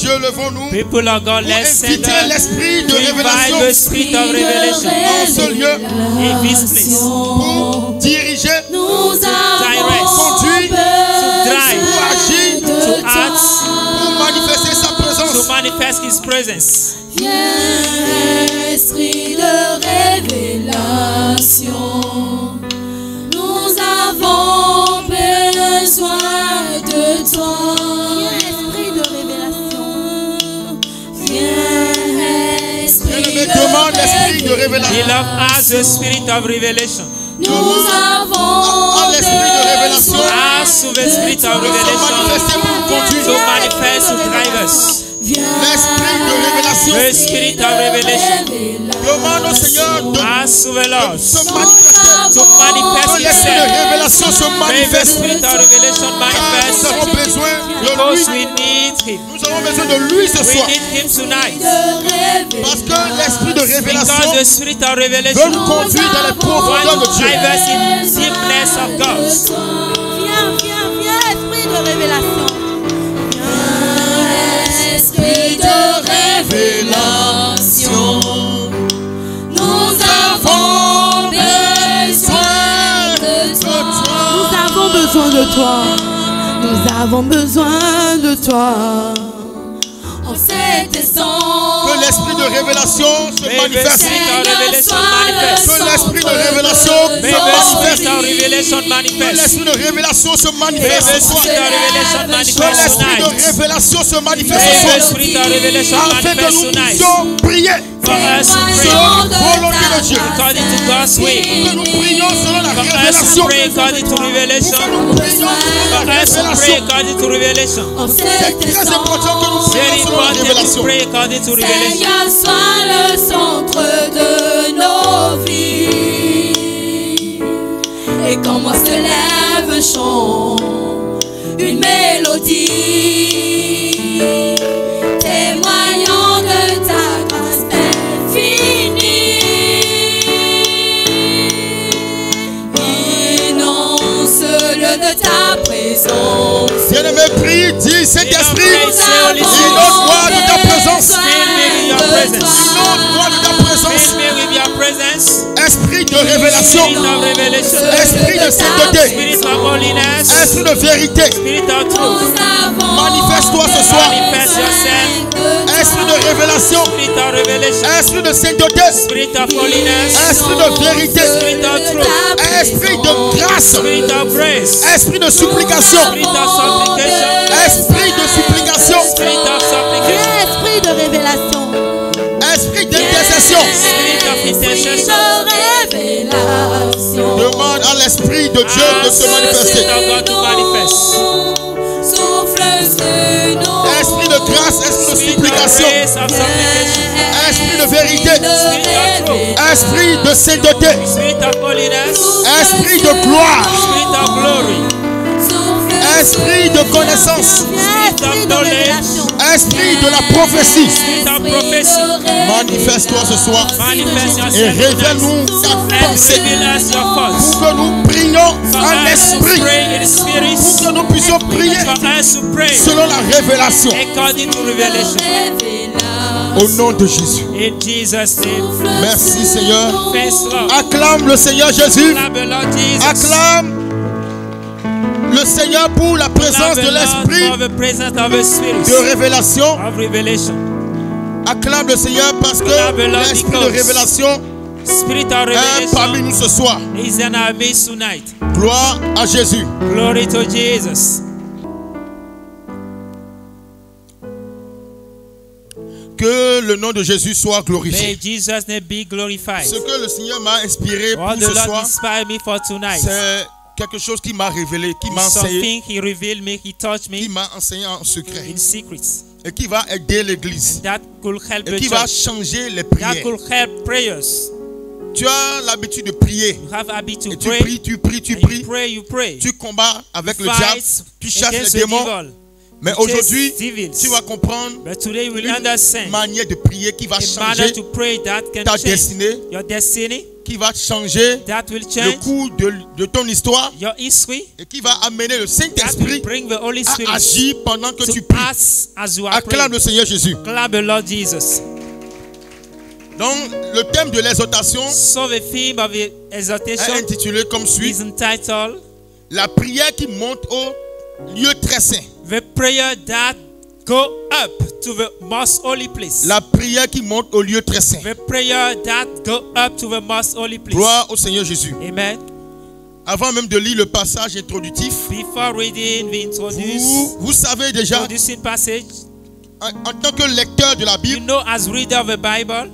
Dieu, levons-nous People of God, pour let's send inviter l'esprit de invite révélation the spirit of revelation en ce lieu in this place pour diriger, direct, conduire, to drive, pour agir, to act, pour manifester sa to présence. manifest His presence. Viens, esprit de révélation, nous avons besoin de toi. Viens, esprit de révélation. Viens, esprit Demande l'esprit de révélation. Beloved, ask the spirit of revelation. nous avons l'esprit de révélation. Ask to the spirit of Manifester revelation pour nous conduire. to manifest, to drive us. L'esprit de révélation. The spirit of revelation. Demande au Seigneur de Ask to the Lord se manifester. to manifest Que l'esprit de Himself. révélation se May the manifeste. spirit of revelation Nous manifest avons besoin de because lui. we need Him. Nous avons besoin de lui ce We soir. need Him tonight. Parce que l'esprit de révélation Because the spirit of veut revelation nous conduire dans les profondeurs wants de to Dieu. drive us in deepness of God. Viens, esprit de révélation. Viens, esprit de révélation. Nous avons besoin de toi. Nous avons besoin de toi. Nous avons besoin de toi. En cet instant, Que l'esprit de révélation se May the manifeste. spirit of revelation manifest. Que l'esprit de révélation May se the manifeste. spirit of revelation Que manifest. l'esprit de révélation se May manifeste the ce soir. spirit of revelation Que manifest l'esprit de tonight. révélation se manifeste May ce the soir. spirit of revelation Afin que manifest nous tonight. puissions prier For us to pray selon la volonté de Dieu. according to God's way. Que nous prions selon la For us to révélation. pray according to Pour que revelation. nous prions selon For la us to pray révélation. according to revelation. en C'est cet très important que nous instant, Very prions selon la important to révélation. pray according to revelation. Seigneur, sois le centre de nos vies. Et quand moi se lève un chant, une mélodie, témoignant de ta grâce infinie, innonce-le de ta présence. Bien-aimé, prie, dis Saint-Esprit, Inonde-moi inonde-moi de ta présence. Fill me with your presence. Inonde-moi de ta présence. Fill me with your presence. Esprit de révélation. Spirit of revelation. Esprit de sainteté. Spirit of holiness. Esprit de vérité. Spirit of truth. Manifeste-toi ce soir. Manifest yourself. Esprit de révélation. Spirit of revelation. Esprit de sainteté. Spirit of holiness. Esprit de vérité. Spirit of truth. Esprit de grâce. Spirit of grace. Esprit de supplication. Spirit of supplication. Esprit de supplication. Spirit of supplication. Esprit de révélation. Esprit d'intercession. Spirit of intercession. Révélation. Demande à l'Esprit de Dieu de se manifester. Spirit of God to manifest. Souffle sur nous. Esprit de grâce, esprit de Spirit of supplication. grace, of supplication. Esprit de vérité. Spirit of truth. Esprit de sainteté. Spirit of holiness. Esprit de gloire. Spirit of glory. Esprit de connaissance. Spirit of knowledge. Esprit de la prophétie. Spirit of prophecy. Manifeste-toi ce soir Manifest et yourself tonight. révèle-nous ta And pensée. reveal us your thoughts. Pour que nous prions For en us to esprit. pray in the spirit. Pour que nous puissions prier For us to pray selon la révélation. according to revelation. Au nom de Jésus. In Jesus' name. Merci Seigneur. Thanks, Lord. Acclame le Seigneur Jésus. Love the Lord Jesus. Acclame le Seigneur pour la présence Love de the Lord l'Esprit for the presence of the Spirit. de révélation. Of revelation. Acclame le Seigneur parce que Love the Lord l'Esprit de because révélation Spirit of est parmi revelation nous ce soir. is in our midst tonight. Gloire à Jésus. Glory to Jesus. Que le nom de Jésus soit May glorifié. Jesus' name be glorified. Ce que le Seigneur m'a inspiré pour What the ce Lord soir, inspired me for tonight. c'est quelque chose qui m'a révélé, qui m'a enseigné, Something He revealed me, He touched qui me m'a enseigné en secret in secrets. et qui va aider l'Église That could help et the qui va church. changer les That prières. could help prayers. Tu as l'habitude de prier You have habit to et tu pray. pries, tu pries, tu And you pries. pray, you pray. Tu combats avec le Fight diable, tu chasses against les the démons. devil. Mais to chase aujourd'hui, devils. tu vas comprendre But today we will une understand manière de prier qui va a manner changer to pray that can ta change destinée, your destiny, qui va changer that will le change cours de ton histoire your history, et qui va amener le that will Saint-Esprit bring the Holy à Spirit agir pendant que to tu pries. us as you are Acclame praying. le Seigneur Jésus. Clap the Lord Jesus. Donc, le thème de l'exhortation So the theme of the est exhortation intitulé comme suit: is entitled la prière qui monte au lieu très saint. The Prayer That Go Up to the Most Holy Place. La prière qui monte au lieu très saint. The prayer that go up to the Most Holy Place. Gloire au Seigneur Jésus. Amen. Avant même de lire le passage introductif, Before reading the vous savez déjà, introducing passage, en tant que lecteur de la you Bible, know as reader of the Bible,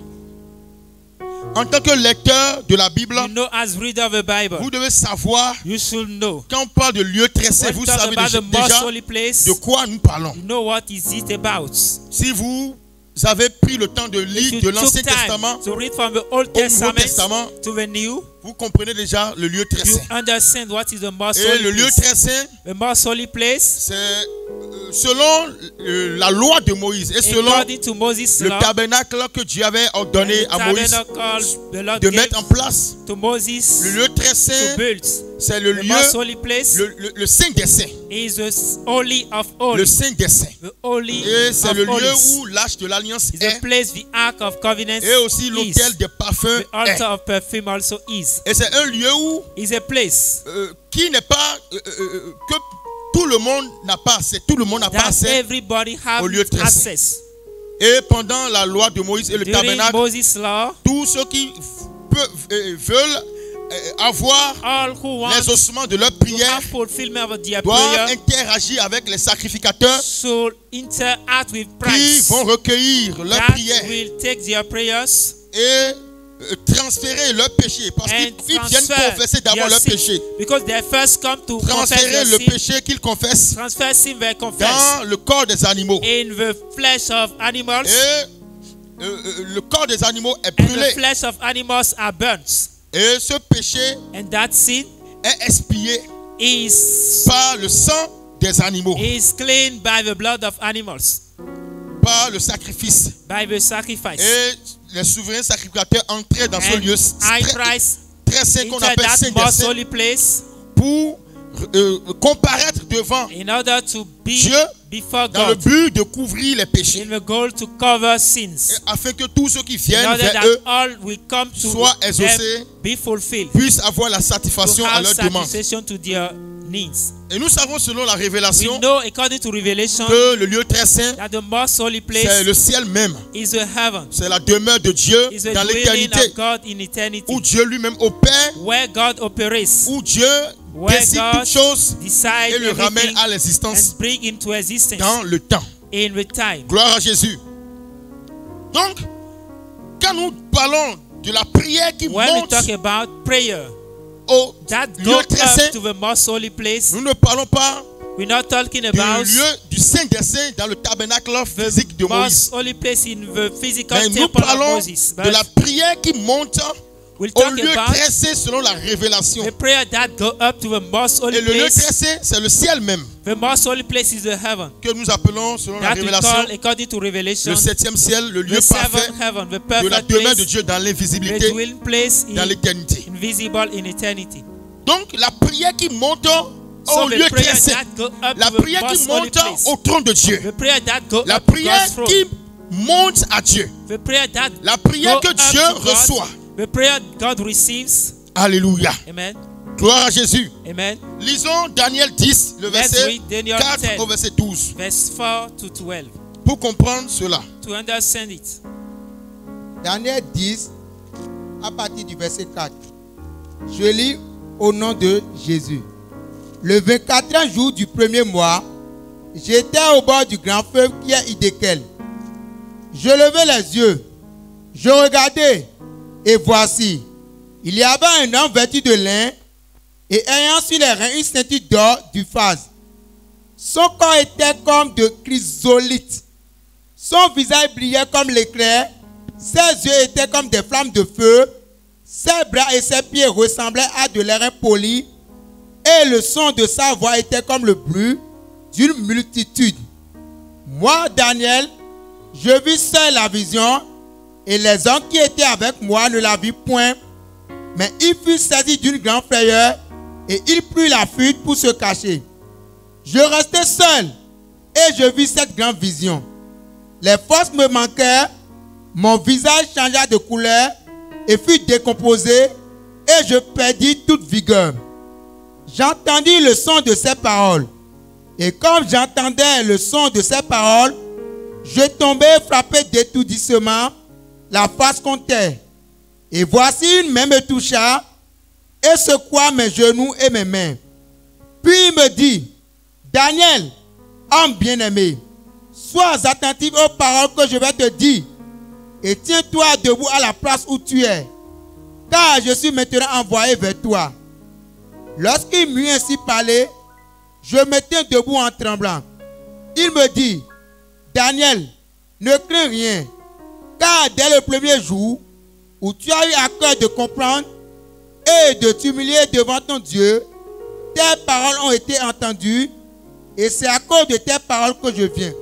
en tant que lecteur de la Bible, you know as reader of the Bible, vous devez savoir, you should know. quand on parle de lieu très saint, When vous we talk savez about the most déjà holy place, de quoi nous parlons. you know what is it about. Si vous avez pris le temps de If lire you de took l'Ancien time Testament to read from the Old au Nouveau Testament Testament, to the New, vous comprenez déjà le lieu très you saint. understand what is the most Et le holy lieu place. très saint, The most holy place, c'est selon la loi de Moïse et selon according to Moses' le law, tabernacle que Dieu avait ordonné the à Moïse tabernacle the Lord de gave mettre en place. to Moses Le lieu très to saint, build. c'est le The lieu, most holy place le saint des saints. is the holy of Le holies. saint des saints. The holy Et c'est of le lieu holies. où l'arche de l'alliance It's the est. place the Ark of Covenant Et aussi is. l'autel des parfums The est. altar of perfume also is. Et c'est un lieu où Is a place qui n'est pas que tout le monde n'a pas accès. Tout le monde n'a pas that accès. everybody have au lieu très access. Et pendant la loi de Moïse et le During tabernacle, Moses' law, tous ceux qui veulent avoir all who want les ossements de leur to prière have fulfillment of their doivent prayer interagir avec les sacrificateurs should interact with qui Christ. vont recueillir leurs That prières will take their prayers et transférer leurs péchés. Parce qu'ils and viennent transfer confesser d'abord their leurs sin. péchés. Because they first come to confess Transférer their le sin. péché qu'ils confessent Transfer sin they confess dans le corps des animaux. in the flesh of animals, Et le corps des animaux est and the brûlé. flesh of animals are burnt. Et ce péché And that sin est expié is par le sang des animaux, cleaned by the blood of animals, par le sacrifice. by the sacrifice. Et les souverains sacrificateurs entraient dans ce And lieu high très, Christ très saint qu'on into appelle that Saint des most Saints holy place pour comparaître devant in order to be Dieu before dans le God, but de couvrir les péchés, in the goal to cover et sins, afin que tous ceux qui in viennent order vers that eux all will come to soient them exaucés, be fulfilled, puissent avoir la to satisfaction à have leurs demandes. satisfaction to their needs. Et nous savons selon la We révélation know according to Revelation que le lieu très saint, that the most holy c'est place le ciel même. is the heaven, C'est la demeure de Dieu is the dans dwelling l'éternité, of God in eternity, où Dieu lui-même opère, where God operates, où Dieu where décide God toutes choses decides et le ramène everything à l'existence and bring into existence dans le temps. in the time. Gloire à Jésus. Donc, quand nous parlons de la prière qui When we monte talk about prayer au that lieu go très up saint, to the most holy place, nous ne parlons pas we're not talking du about lieu du Saint des Saints dans le tabernacle physique de Moïse. most holy place in the physical Mais nous temple of parlons Moses, de la but prière qui monte we'll au talk lieu about très saint selon la révélation. the prayer that go up to the most holy Et le lieu place. très saint, c'est le ciel même The most holy place is the heaven que nous appelons selon la that we révélation call, according to Revelation, le septième ciel, le lieu the parfait seventh heaven, the de la perfect demeure de place, Dieu dans the l'invisibilité, dwelling place dans in, l'éternité. invisible in eternity. Donc la prière qui monte So au the lieu prayer très saint, that go up la to the prière qui most holy monte place, au trône de Dieu, the prayer that go la up to prière God's throne, qui monte à Dieu, the prayer that la prière go que up Dieu to God, reçoit. the prayer God receives. Alléluia. Amen. Gloire à Jésus. Amen. Lisons Daniel 10, le Let's verset read Daniel 4 10. au verset 12, Verse 4 to 12 pour comprendre cela. to understand it. Daniel 10, à partir du verset 4. Je lis au nom de Jésus. Le 24e jour du premier mois, j'étais au bord du grand fleuve qui est Hiddekel. Je levai les yeux, je regardai, et voici, il y avait un homme vêtu de lin et ayant sur les reins une ceinture d'or du phase. Son corps était comme de chrysolite. Son visage brillait comme l'éclair. Ses yeux étaient comme des flammes de feu. Ses bras et ses pieds ressemblaient à de l'airain poli. Et le son de sa voix était comme le bruit d'une multitude. Moi, Daniel, je vis seul la vision, et les hommes qui étaient avec moi ne la virent point. Mais il fut saisi d'une grande frayeur, et il prit la fuite pour se cacher. Je restai seul, et je vis cette grande vision. Les forces me manquèrent, mon visage changea de couleur, et fut décomposé, et je perdis toute vigueur. J'entendis le son de ces paroles. Et comme j'entendais le son de ces paroles, je tombai frappé d'étourdissement, la face contre terre. Et voici une main me toucha et secoua mes genoux et mes mains. Puis il me dit, Daniel, homme bien-aimé, sois attentif aux paroles que je vais te dire et tiens-toi debout à la place où tu es, car je suis maintenant envoyé vers toi. Lorsqu'il m'eut ainsi parlé, je me tins debout en tremblant. Il me dit, Daniel, ne crains rien, car dès le premier jour où tu as eu à cœur de comprendre et de t'humilier devant ton Dieu, tes paroles ont été entendues, et c'est à cause de tes paroles que je viens.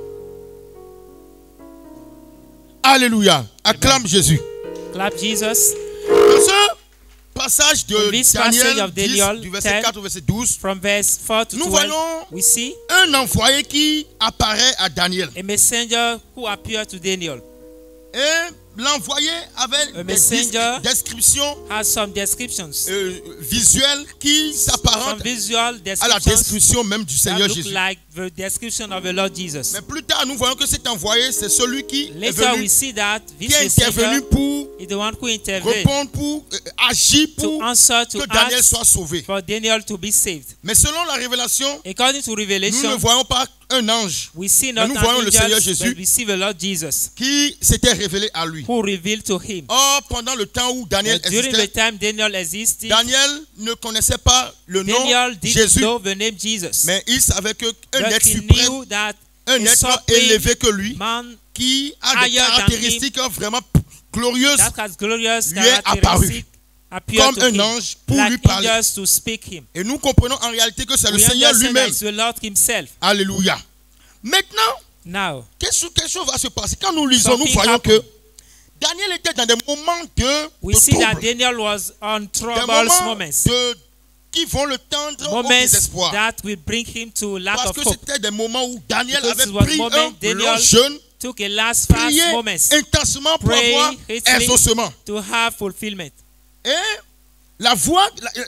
Alléluia. Acclame Jésus. Clap Jesus. Dans ce passage de In this passage Daniel of Daniel 10, du verset 10, 4 au verset 12, From verse 4 to nous 12, voyons we see un envoyé qui apparaît à Daniel. a messenger who appeared to Daniel. Et l'envoyé avait A des messenger descriptions has some descriptions, visuelles qui some s'apparentent visual à la descriptions description même du that Seigneur look Jésus. like the description of the Lord Jesus. Mais plus tard, nous voyons que cet envoyé, c'est celui qui est Later we venu, see that qui this est intervenu messenger pour is the one who intervened répondre, pour agir, to pour answer, to que Daniel ask soit sauvé. for Daniel to be saved. Mais selon la révélation, According to nous ne Revelation, voyons pas un ange we see Mais not nous voyons an le Seigneur angel, Jésus. but we see the Lord Jesus, qui s'était révélé à lui. who revealed to him. Or, pendant le temps où Daniel But during the existait, time Daniel existed, Daniel ne connaissait pas le nom Daniel didn't Jésus, know the name Jesus. mais il savait qu'un But être he suprême, knew that un a être supreme élevé que lui, man qui a des higher than caractéristiques vraiment glorieuses, that has glorious lui est apparu characteristics appeared comme to un him, ange pour lui like parler. angels to speak him. Et nous comprenons en réalité que c'est le We Seigneur understand lui-même. that it's the Lord himself. Alléluia. Maintenant, Now, quelque chose va se passer. Quand nous lisons, nous Something voyons happened. que Daniel était dans des moments de we see that trouble, Daniel was on des troubled moments moments. qui vont le tendre au Moments désespoir. that will bring him to lack Parce of que hope. c'était des moments où Daniel Because avait it was pris moment un Daniel long jeûne, Took a last fast prié moments intensement pour Pray avoir hastily. exaucement. to have fulfillment. Et la voix,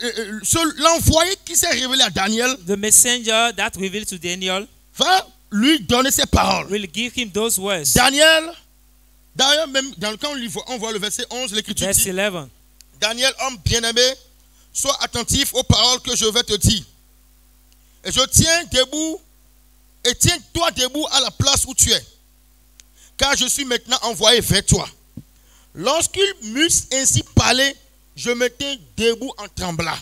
l'envoyé qui s'est révélé à Daniel The messenger that revealed to Daniel va lui donner ses paroles. will give him those words. Daniel, d'ailleurs, même dans le cas où on voit le verset 11, l'Écriture Verse dit, 11. Daniel, homme bien-aimé, sois attentif aux paroles que je vais te dire. Et je tiens debout, et tiens-toi debout à la place où tu es, car je suis maintenant envoyé vers toi. Lorsqu'il m'eut ainsi parlé, je me tins debout en tremblant.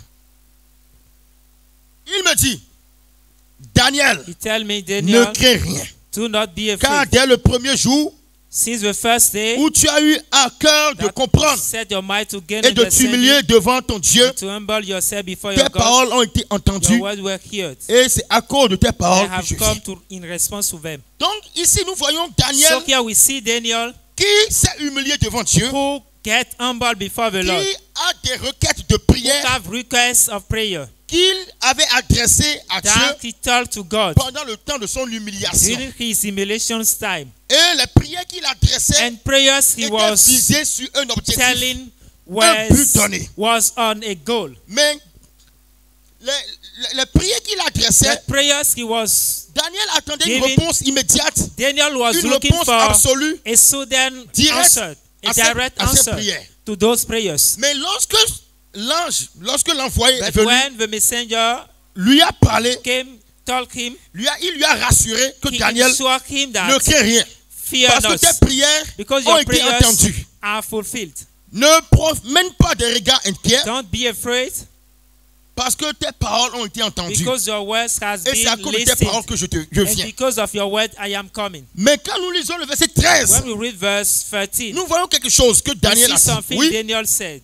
Il me dit, Daniel, He tell me, ne Daniel, crains rien, do not be car afraid. dès le premier jour Since the first day où tu as eu à cœur de that comprendre set your mind to gain et de t'humilier understanding, devant ton Dieu, to humble yourself before tes your God, paroles ont été your entendues words were heard. et c'est à cause de tes I paroles que have je come viens. to in response to them. Donc ici nous voyons Daniel So here we see Daniel qui s'est humilié devant Dieu, who get humble before the qui Lord, a des requêtes de who prière have requests of prayer qu'il avait adressées à that Dieu he told to God pendant le temps de son humiliation. during his humiliation time. Et les prières qu'il adressait And prayers he étaient was visées sur un objectif. telling but donné. was on a goal. Mais les prières qu'il adressait, The prayers he was, Daniel attendait une giving, réponse immédiate, Daniel was une looking réponse for absolue a sudden Direct answer, a à ces- direct à ces answer prières. to those prayers. Mais lorsque l'envoyé est But venu, when the messenger lui a parlé, came, told him, il lui a rassuré que he Daniel assured him ne that craint rien. fear Parce que not, tes prières because ont your été prayers entendues. are fulfilled. Ne mène pas des regards inquiets Don't be afraid, parce que tes paroles ont été entendues. because your words has Et c'est à been cause de tes paroles listened. que je And viens. because of your word, I am coming. Mais quand nous lisons le verset 13, When we read verse 13, nous voyons quelque chose que we Daniel see a dit. something Oui, Daniel said.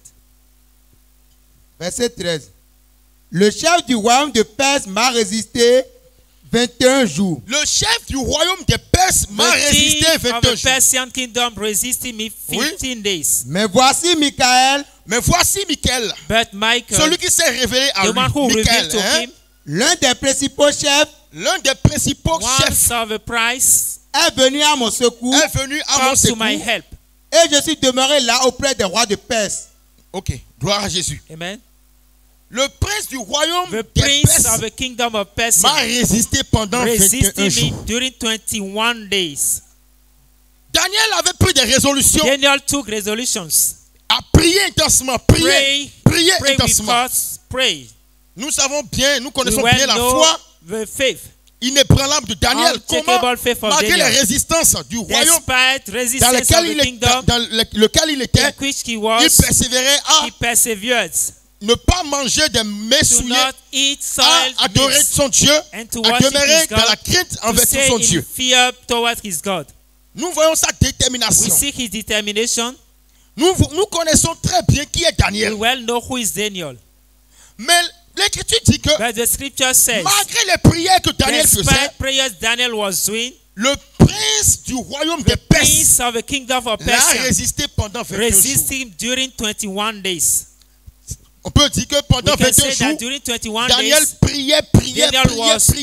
Verset 13. Le chef du royaume de Perse m'a résisté 21 jours. Le chef du royaume des Perses m'a The résisté king of 21 the jours. Persian kingdom resisted me 15 days. Mais voici Michael, Mais voici Michael, But Michael, celui qui s'est révélé à the one who lui. Michael, revealed to hein, him, l'un des principaux chefs, l'un des principaux chefs, once of a price, est venu à mon secours est venu à mon come to secours. my help. et je suis demeuré là auprès des rois de Perse. Ok, gloire à Jésus. Amen. Le prince du royaume The des prince Perses of the kingdom of Persia m'a résisté pendant 21 resisted me jours. during 21 days. Daniel avait pris des résolutions, Daniel took resolutions. a prié intensement, prié Pray with intensement. God's pray. Nous savons bien, nous We connaissons well bien la know foi the faith. inébranlable de Daniel. Comment, Unshakable faith of malgré Daniel. les résistances du royaume Despite dans resistance lequel of the kingdom lequel il était, in which he il was, persévérait à he persevered ne pas manger des mets to souillés, not eat à soiled adorer meats, son Dieu, and to à worship demeurer his dans la God, crainte to envers stay son in Dieu. fear towards his God. Nous voyons sa We détermination. see his determination. Nous connaissons très bien qui est We Daniel. well know who is Daniel. Mais l'Écriture dit que But the scripture says, malgré les prières que Daniel faisait, despite prayers Daniel was doing, le prince du royaume des the Perses prince of the kingdom of l'a Persia résisté pendant 21 jours. resisted him during 21 days. On peut dire que pendant We can 21 say that jours, during 21 Daniel days, priait, Daniel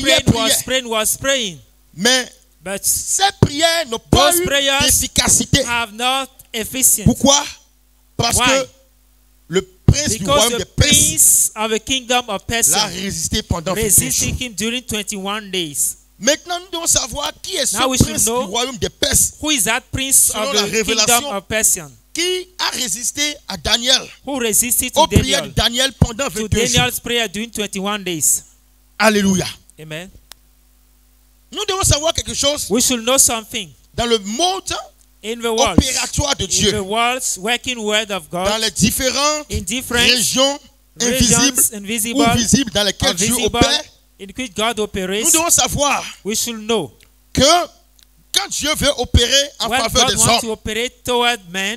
was praying. Mais But ces prières n'ont pas those eu prayers d'efficacité. have not efficient. Pourquoi? Parce Why? que le prince du Because royaume des the Perses prince of the kingdom of l'a Persia résisté pendant 21 jours. resisted him during 21 days. Maintenant, nous devons savoir qui est Now we ce should prince du know royaume des Perses Who is that prince Selon of la the kingdom révélation, of Persia? qui a résisté à Daniel, Who resisted aux to prières de Daniel? Daniel pendant To 21 jours. Daniel's prayer during 21 days. Alléluia. Amen. Nous devons savoir quelque chose We should know something dans le monde in the world. opératoire de In the Dieu, world's working word of dans God. les différentes In different régions invisibles regions, invisible, ou visibles dans lesquelles Dieu invisible, opère. in which God Nous operates. devons savoir We should know que quand Dieu veut opérer en when faveur God des wants to hommes, operate toward men,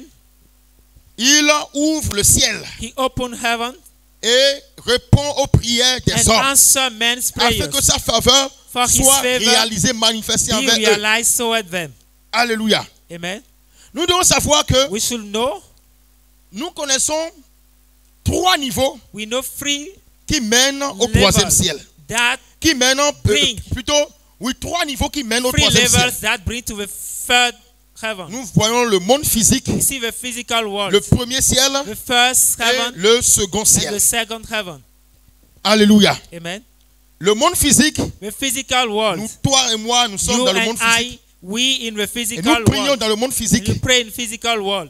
il ouvre le ciel He opened heaven et répond aux prières des and hommes answer men's afin prayers. que sa faveur For his soit favor réalisée, manifestée He envers eux. realized toward them. Alléluia. Amen. Nous devons savoir que We should know, nous connaissons 3 niveaux we know three qui mènent au levels 3e ciel. that Qui mènent Bring. plutôt, oui, 3 niveaux qui mènent au three 3e ciel. levels that bring to the third heaven. Nous voyons le monde physique, We see the physical world, le premier ciel the first et heaven le second and ciel. the second heaven. Alléluia. Amen. Le monde physique, The physical world. nous, toi et moi, nous sommes You dans le and monde physique. I, we in the Et physical nous prions world. dans le monde physique. And you pray in physical world.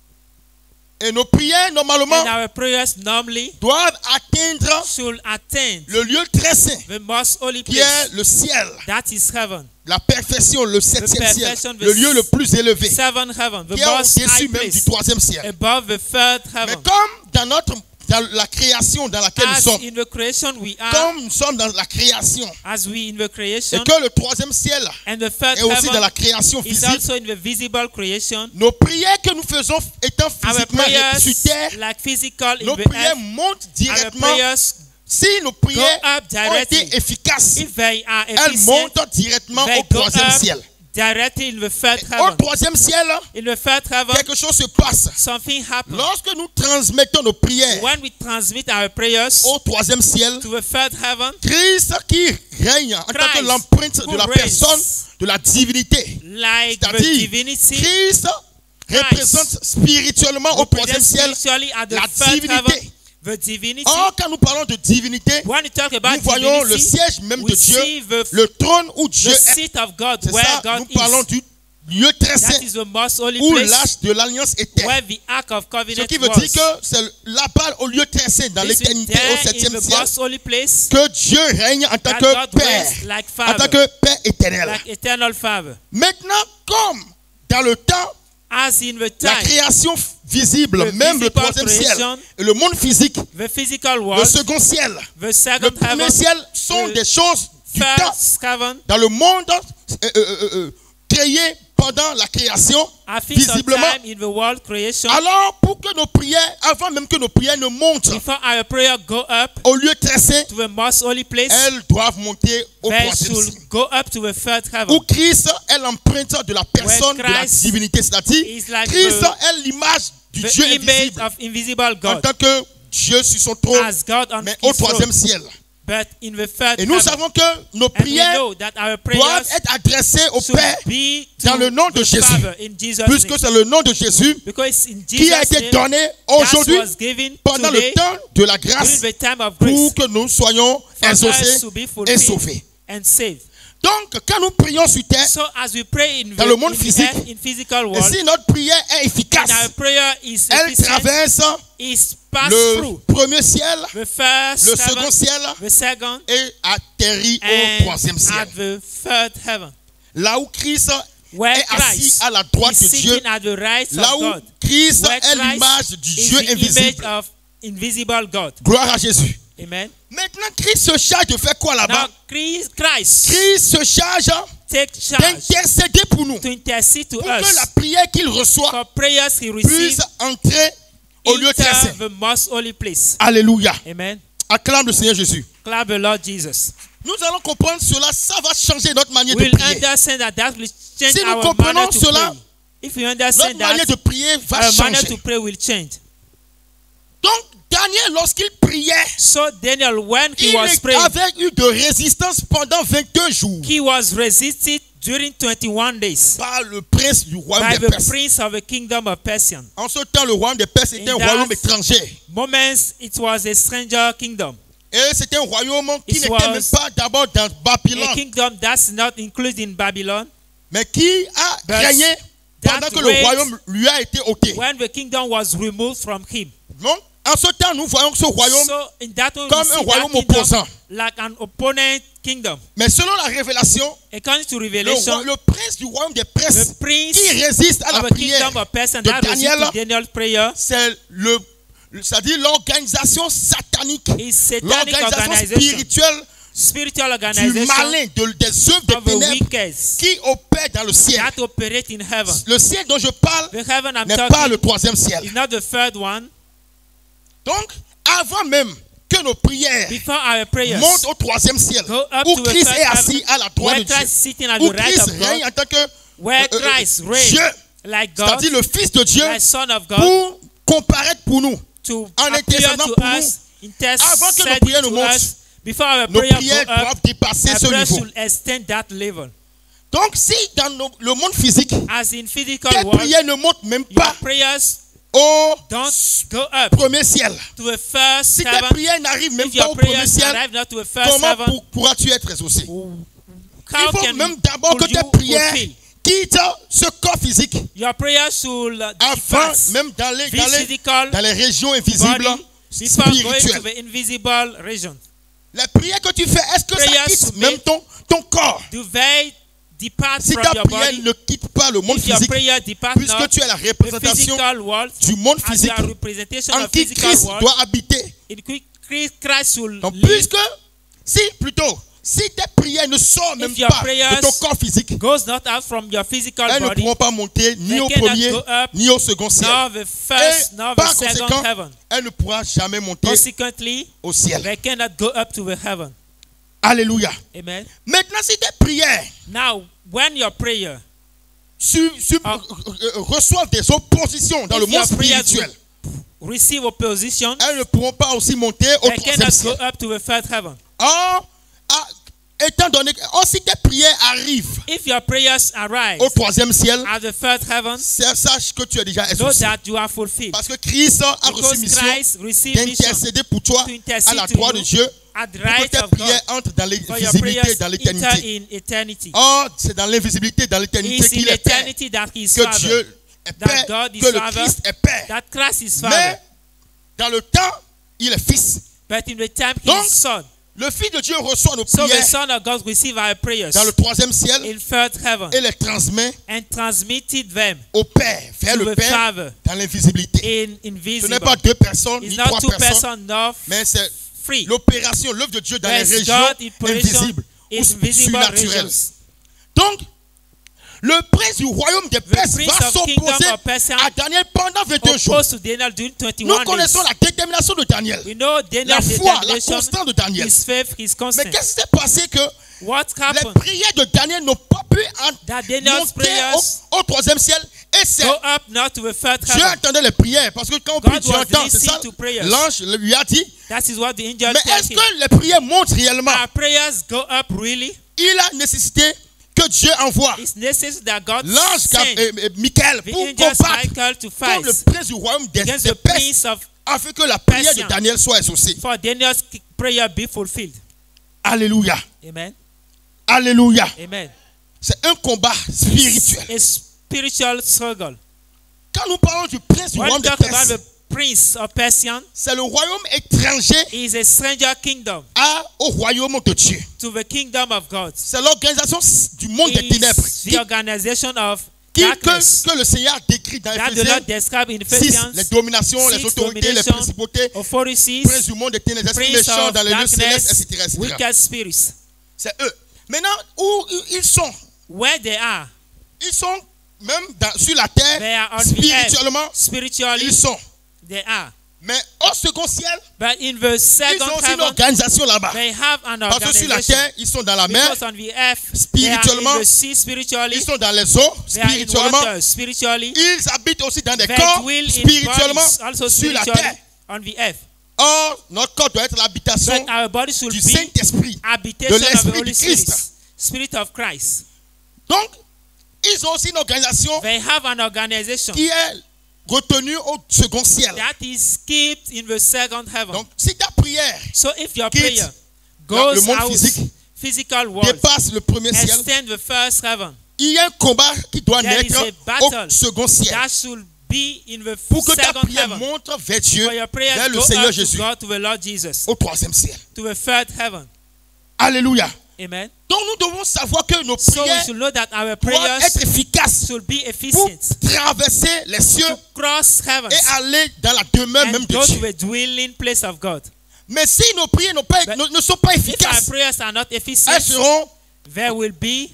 Et nos prières, normalement, And our prayers normally doivent atteindre should attain le lieu très saint, the most holy qui est place. le ciel. That is heaven. La perfection, le 7e ciel. perfection, the Le lieu le plus élevé. Seven heaven. The Qui est most high au-dessus même du place. 3e ciel. Above the third Mais heaven. comme dans la création dans laquelle nous As sommes, in the creation we are, comme nous sommes dans la création, as we in the et creation, que le 3e ciel and the third est aussi dans heaven la création is physique, also in the visible creation. nos prières que nous faisons étant Our physiquement prayers, sur terre, like physical in nos the prières earth, montent our directement. prayers, Si nos prières up ont directly. été efficaces, if they are elles efficient, montent directement they au go 3e up ciel. directly in the third Au heaven. 3e ciel, In the third heaven, quelque chose se passe. something happens. Lorsque nous transmettons nos prières When we transmit our prayers au 3e ciel, to the third heaven, Christ qui règne en tant que Christ l'empreinte who de la reigns personne de la divinité. like the C'est-à-dire, divinity, Christ représente spirituellement au 3e represents ciel spiritually at the la third divinité. heaven, the divinity. Or, quand nous parlons de divinité, When you talk about nous voyons le divinity, siège même we de Dieu, see the le trône où Dieu the est. seat of God, C'est where ça, God nous parlons is. du lieu très saint That is the most holy où place, l'arche de l'alliance était. where the Ark of Ce Covenant qui veut was. dire que c'est là-bas au lieu très saint, dans This is l'éternité, there au in 7e the ciel, most holy place, que Dieu règne en tant that que God Père, reigns like en tant Father, que Père éternel. like eternal Father. Maintenant, comme dans le temps, As in the la time, création visible, The même le physical 3e ciel, creation, et le monde physique, the physical le world, second ciel, the le second premier heaven, ciel sont the des choses du temps first heaven, dans le monde créé pendant la création, After some visiblement. time in the world creation, Alors, pour que nos prières, avant même que nos prières ne montent before our prayer go up au lieu très saint, to the most holy place, elles doivent monter au they troisième ciel. should go up to the third heaven. Où Christ est l'empreinte de la personne de la Christ divinité, c'est-à-dire is like Christ the- est l'image du Dieu The image invisible of invisible en God, tant que Dieu sur son trône, as God on mais au his troisième throne, ciel. but in the third Et nous heaven. savons que nos And we prières know that our doivent prayers être adressées au should Père be dans to le nom de the Jésus, Father in Jesus' puisque name. c'est le nom de Jésus Because in qui a Jesus' été name, donné that aujourd'hui was given pendant today le temps de la during grâce the time of pour grace que nous soyons for us exaucés to be et fulfilled sauvés. and saved. Donc, quand nous prions sur terre, So as we pray in Dans the, le monde in the physique, earth, in physical et world, si notre prière est and efficace, our prayer is elle efficient, traverse is passed le through premier ciel, the first le heaven, second ciel the second, et atterrit au and troisième ciel. at the third heaven, Là où Christ where est assis Christ à la droite is de Dieu, sitting at the right là of où God, Christ where est l'image du Christ Dieu is the image invisible. of invisible God. Gloire à Jésus. Amen. Maintenant, Christ se charge de faire quoi Now là-bas? Christ Christ se charge take charge d'intercéder pour nous, to intercede to pour que la us prière qu'il reçoit for prayers he puisse receives entrer au lieu très saint. into the most holy place. Alléluia. Amen. Acclame le Seigneur Jésus. Clap the Lord Jesus. Nous allons comprendre cela, ça va changer notre manière de We'll prier. understand that will change Si nous our comprenons manner to cela, pray. If you Notre understand manière that, de prier va our manner changer. to pray will change. Donc, Daniel, lorsqu'il priait, So Daniel, when he il was praying, avait eu de résistance pendant 22 jours he was resisted during 21 days par le prince du royaume by des the Perses. prince of the kingdom of Persia. En ce temps, le royaume des Perses était In un that royaume étranger. Moments, it was a stranger kingdom. Et c'était un royaume qui It n'était was même pas d'abord dans A Babylone, kingdom that's not included in Babylon. mais qui a But régné pendant that que le reigns royaume lui a été ôté. When the kingdom was removed from him. Donc, en ce temps, nous voyons ce royaume, So in that way, comme we un see royaume that kingdom opposant. like an opponent kingdom. Mais selon la révélation, According to le Revelation, prince du royaume des Perses the prince qui résiste à la of the prière kingdom of Persia de that resists Daniel, to Daniel's prayer c'est-à-dire l'organisation satanique, is satanic l'organisation organization, spirituelle spiritual du organization malin, des œuvres des of the ténèbres wicked qui opèrent dans le ciel. that operate in heaven. Le ciel dont je parle The heaven I'm n'est pas talking le troisième ciel. is not the third one. Donc, avant même que nos prières Before our prayers montent au troisième ciel, go up où to the Christ third est assis heaven, à la droite where de Christ Dieu, is sitting at où the right Christ of règne God, en tant que where Christ Dieu, reigns like God, c'est-à-dire le Fils de Dieu, like Son of God, pour comparaître pour nous. to en appear intercédant to pour us, Avant que nos interceding prières ne to montent, us, before our Nos prayer prières go up, doivent dépasser our ce prayer niveau. should extend that level. Donc, si dans le monde physique, As in physical tes world, prières ne montent même your pas prayers au don't go up premier ciel, to the first si tes heaven. prières n'arrivent même If pas your au premier prayers ciel, arrive not to the first comment heaven, pourras-tu être exaucé? how Il faut can même d'abord que could tes you prières fulfill? quittent ce corps physique Your prayers should avant depart même dans this physical les régions invisibles body before going to spirituelles. the invisible region. Les prières que tu fais, est-ce que ça Prayers quitte to même make- ton corps? Do they depart Si from ta your prière body? ne quitte pas le monde If your physique, prayer depart puisque not tu es la the représentation physical world, du monde as physique your representation en of qui physical Christ world, doit habiter. in which Christ will Donc, live. puisque, si tes prières ne sortent même If your pas prayers de ton corps physique, goes not out from your physical elles ne body, pourront pas monter ni they au cannot premier go up, ni au second ciel. nor the first, Et nor the par second conséquent, heaven. elle ne pourra jamais monter Consequently, au ciel. they cannot go up to the heaven. Alléluia. Amen. Maintenant, si tes prières Now, when your prayer, reçoivent des oppositions dans le if your monde prayers spirituel, receive opposition, elles ne pourront pas aussi monter au they troisième cannot ciel. go up to the third heaven. Or, étant donné que si tes prières arrivent If your prayers arise au troisième ciel, at the third heaven, sache que tu es déjà know exaucé. that you are fulfilled. Parce que Christ a reçu Because mission Christ received mission d'intercéder pour toi to à intercede la to droite de you Dieu at the pour que right tes of God, prières entrent dans for your l'invisibilité, prayers dans enter l'éternité. in eternity. Or, c'est dans l'invisibilité, dans l'éternité It's in qu'il est Père, eternity that He is que Father, Dieu est that Père, God is que le Father, Christ est Père. that Christ is Father. Mais dans le temps, il est Fils. But in the time He Donc, is Son. Le Fils de Dieu reçoit nos So the prières Son of God receive our prayers dans le troisième ciel in third heaven et les transmet and transmitted them au Père, vers to le the Père Father dans l'invisibilité. in Ce n'est invisible. pas deux personnes, It's ni not trois two personnes, persons nor mais c'est three. l'opération, l'œuvre de Dieu dans les There's régions God in operation invisibles in ou visible surnaturelles. regions. Donc, Le prince du royaume des Perses prince va of kingdom s'opposer of Persia à Daniel pendant 22 jours. opposed to Daniel during Nous 21 connaissons days. la détermination de Daniel, We know la Daniel's foi, la determination, constance de Daniel. his faith, his Mais constant. qu'est-ce qui s'est passé que What les happened? prières de Daniel n'ont pas pu That Daniel's monter prayers au troisième ciel? Et c'est go up not to the third Dieu heaven. entendait les prières, parce que quand on God prie, Dieu was entend, c'est listening ça. to prayers. L'ange lui a dit. That is what the angel Mais told est-ce him. que les prières montent réellement? Our prayers go up really? Il a nécessité que Dieu envoie It's necessary that God l'ange send Michael the pour angels combattre Michael to comme le fight prince du royaume des against the Perses, prince of afin que la prière de Persia. Daniel soit exaucée. for Daniel's prayer be fulfilled. Alléluia. Amen. Alléluia. Amen. C'est un combat spirituel. It's a spiritual struggle. Quand nous parlons du prince du When we royaume des talk about Perses, the prince of Persian, c'est le royaume étranger is a stranger kingdom au royaume de Dieu. to the kingdom of God. C'est l'organisation du monde des ténèbres It's the organization of que darkness le Seigneur décrit dans that the Éphésiens Lord described in 6, Ephesians, les dominations, les 6 autorités, les domination, principautés, authorities, prince du monde des ténèbres, esprits prince méchants of dans les lieux célestes, darkness, etc., etc. wicked spirits. C'est eux. Maintenant, où ils sont? Where they are, Ils sont même sur la terre, they are on spirituellement, the earth. Spiritually, ils sont. they are. Mais au second ciel, But in the ils second ont aussi une heaven, organisation là-bas. they have an Parce que sur la organization. terre, ils sont dans la mer, Because on the earth, spirituellement, they are in the sea spiritually, ils sont dans les eaux, they are in spirituellement. water spiritually, Ils habitent aussi dans des they corps, dwell in spirituellement, bodies also sur la spiritually terre. on the earth. Or, notre corps doit être l'habitation But our body should du be Saint-Esprit, habitation de of the l'Esprit Holy du Spirit, Christ. Spirit of Christ. Donc, ils ont aussi une organisation They have an organization qui est retenue au second ciel. that is kept in the second heaven. Donc, si ta prière So if your quitte prayer le goes monde out, physique, physical world, dépasse le premier ciel, extend the first heaven, il y a un combat qui doit there naître is a battle au second ciel. that should be in the Pour que ta second prière heaven. monte vers Dieu, For your prayers vers le go Seigneur up to Jésus, God, to the Lord Jesus, au troisième ciel. to the third heaven. Alléluia. Amen. Donc nous devons savoir que nos So we prières should know that our doivent prayers être efficaces should be pour efficient traverser les cieux to cross heavens et aller dans la demeure même and de go to Dieu. the dwelling place of God. Mais si nos prières ne sont pas If our efficaces, prayers are not elles efficient, seront there will be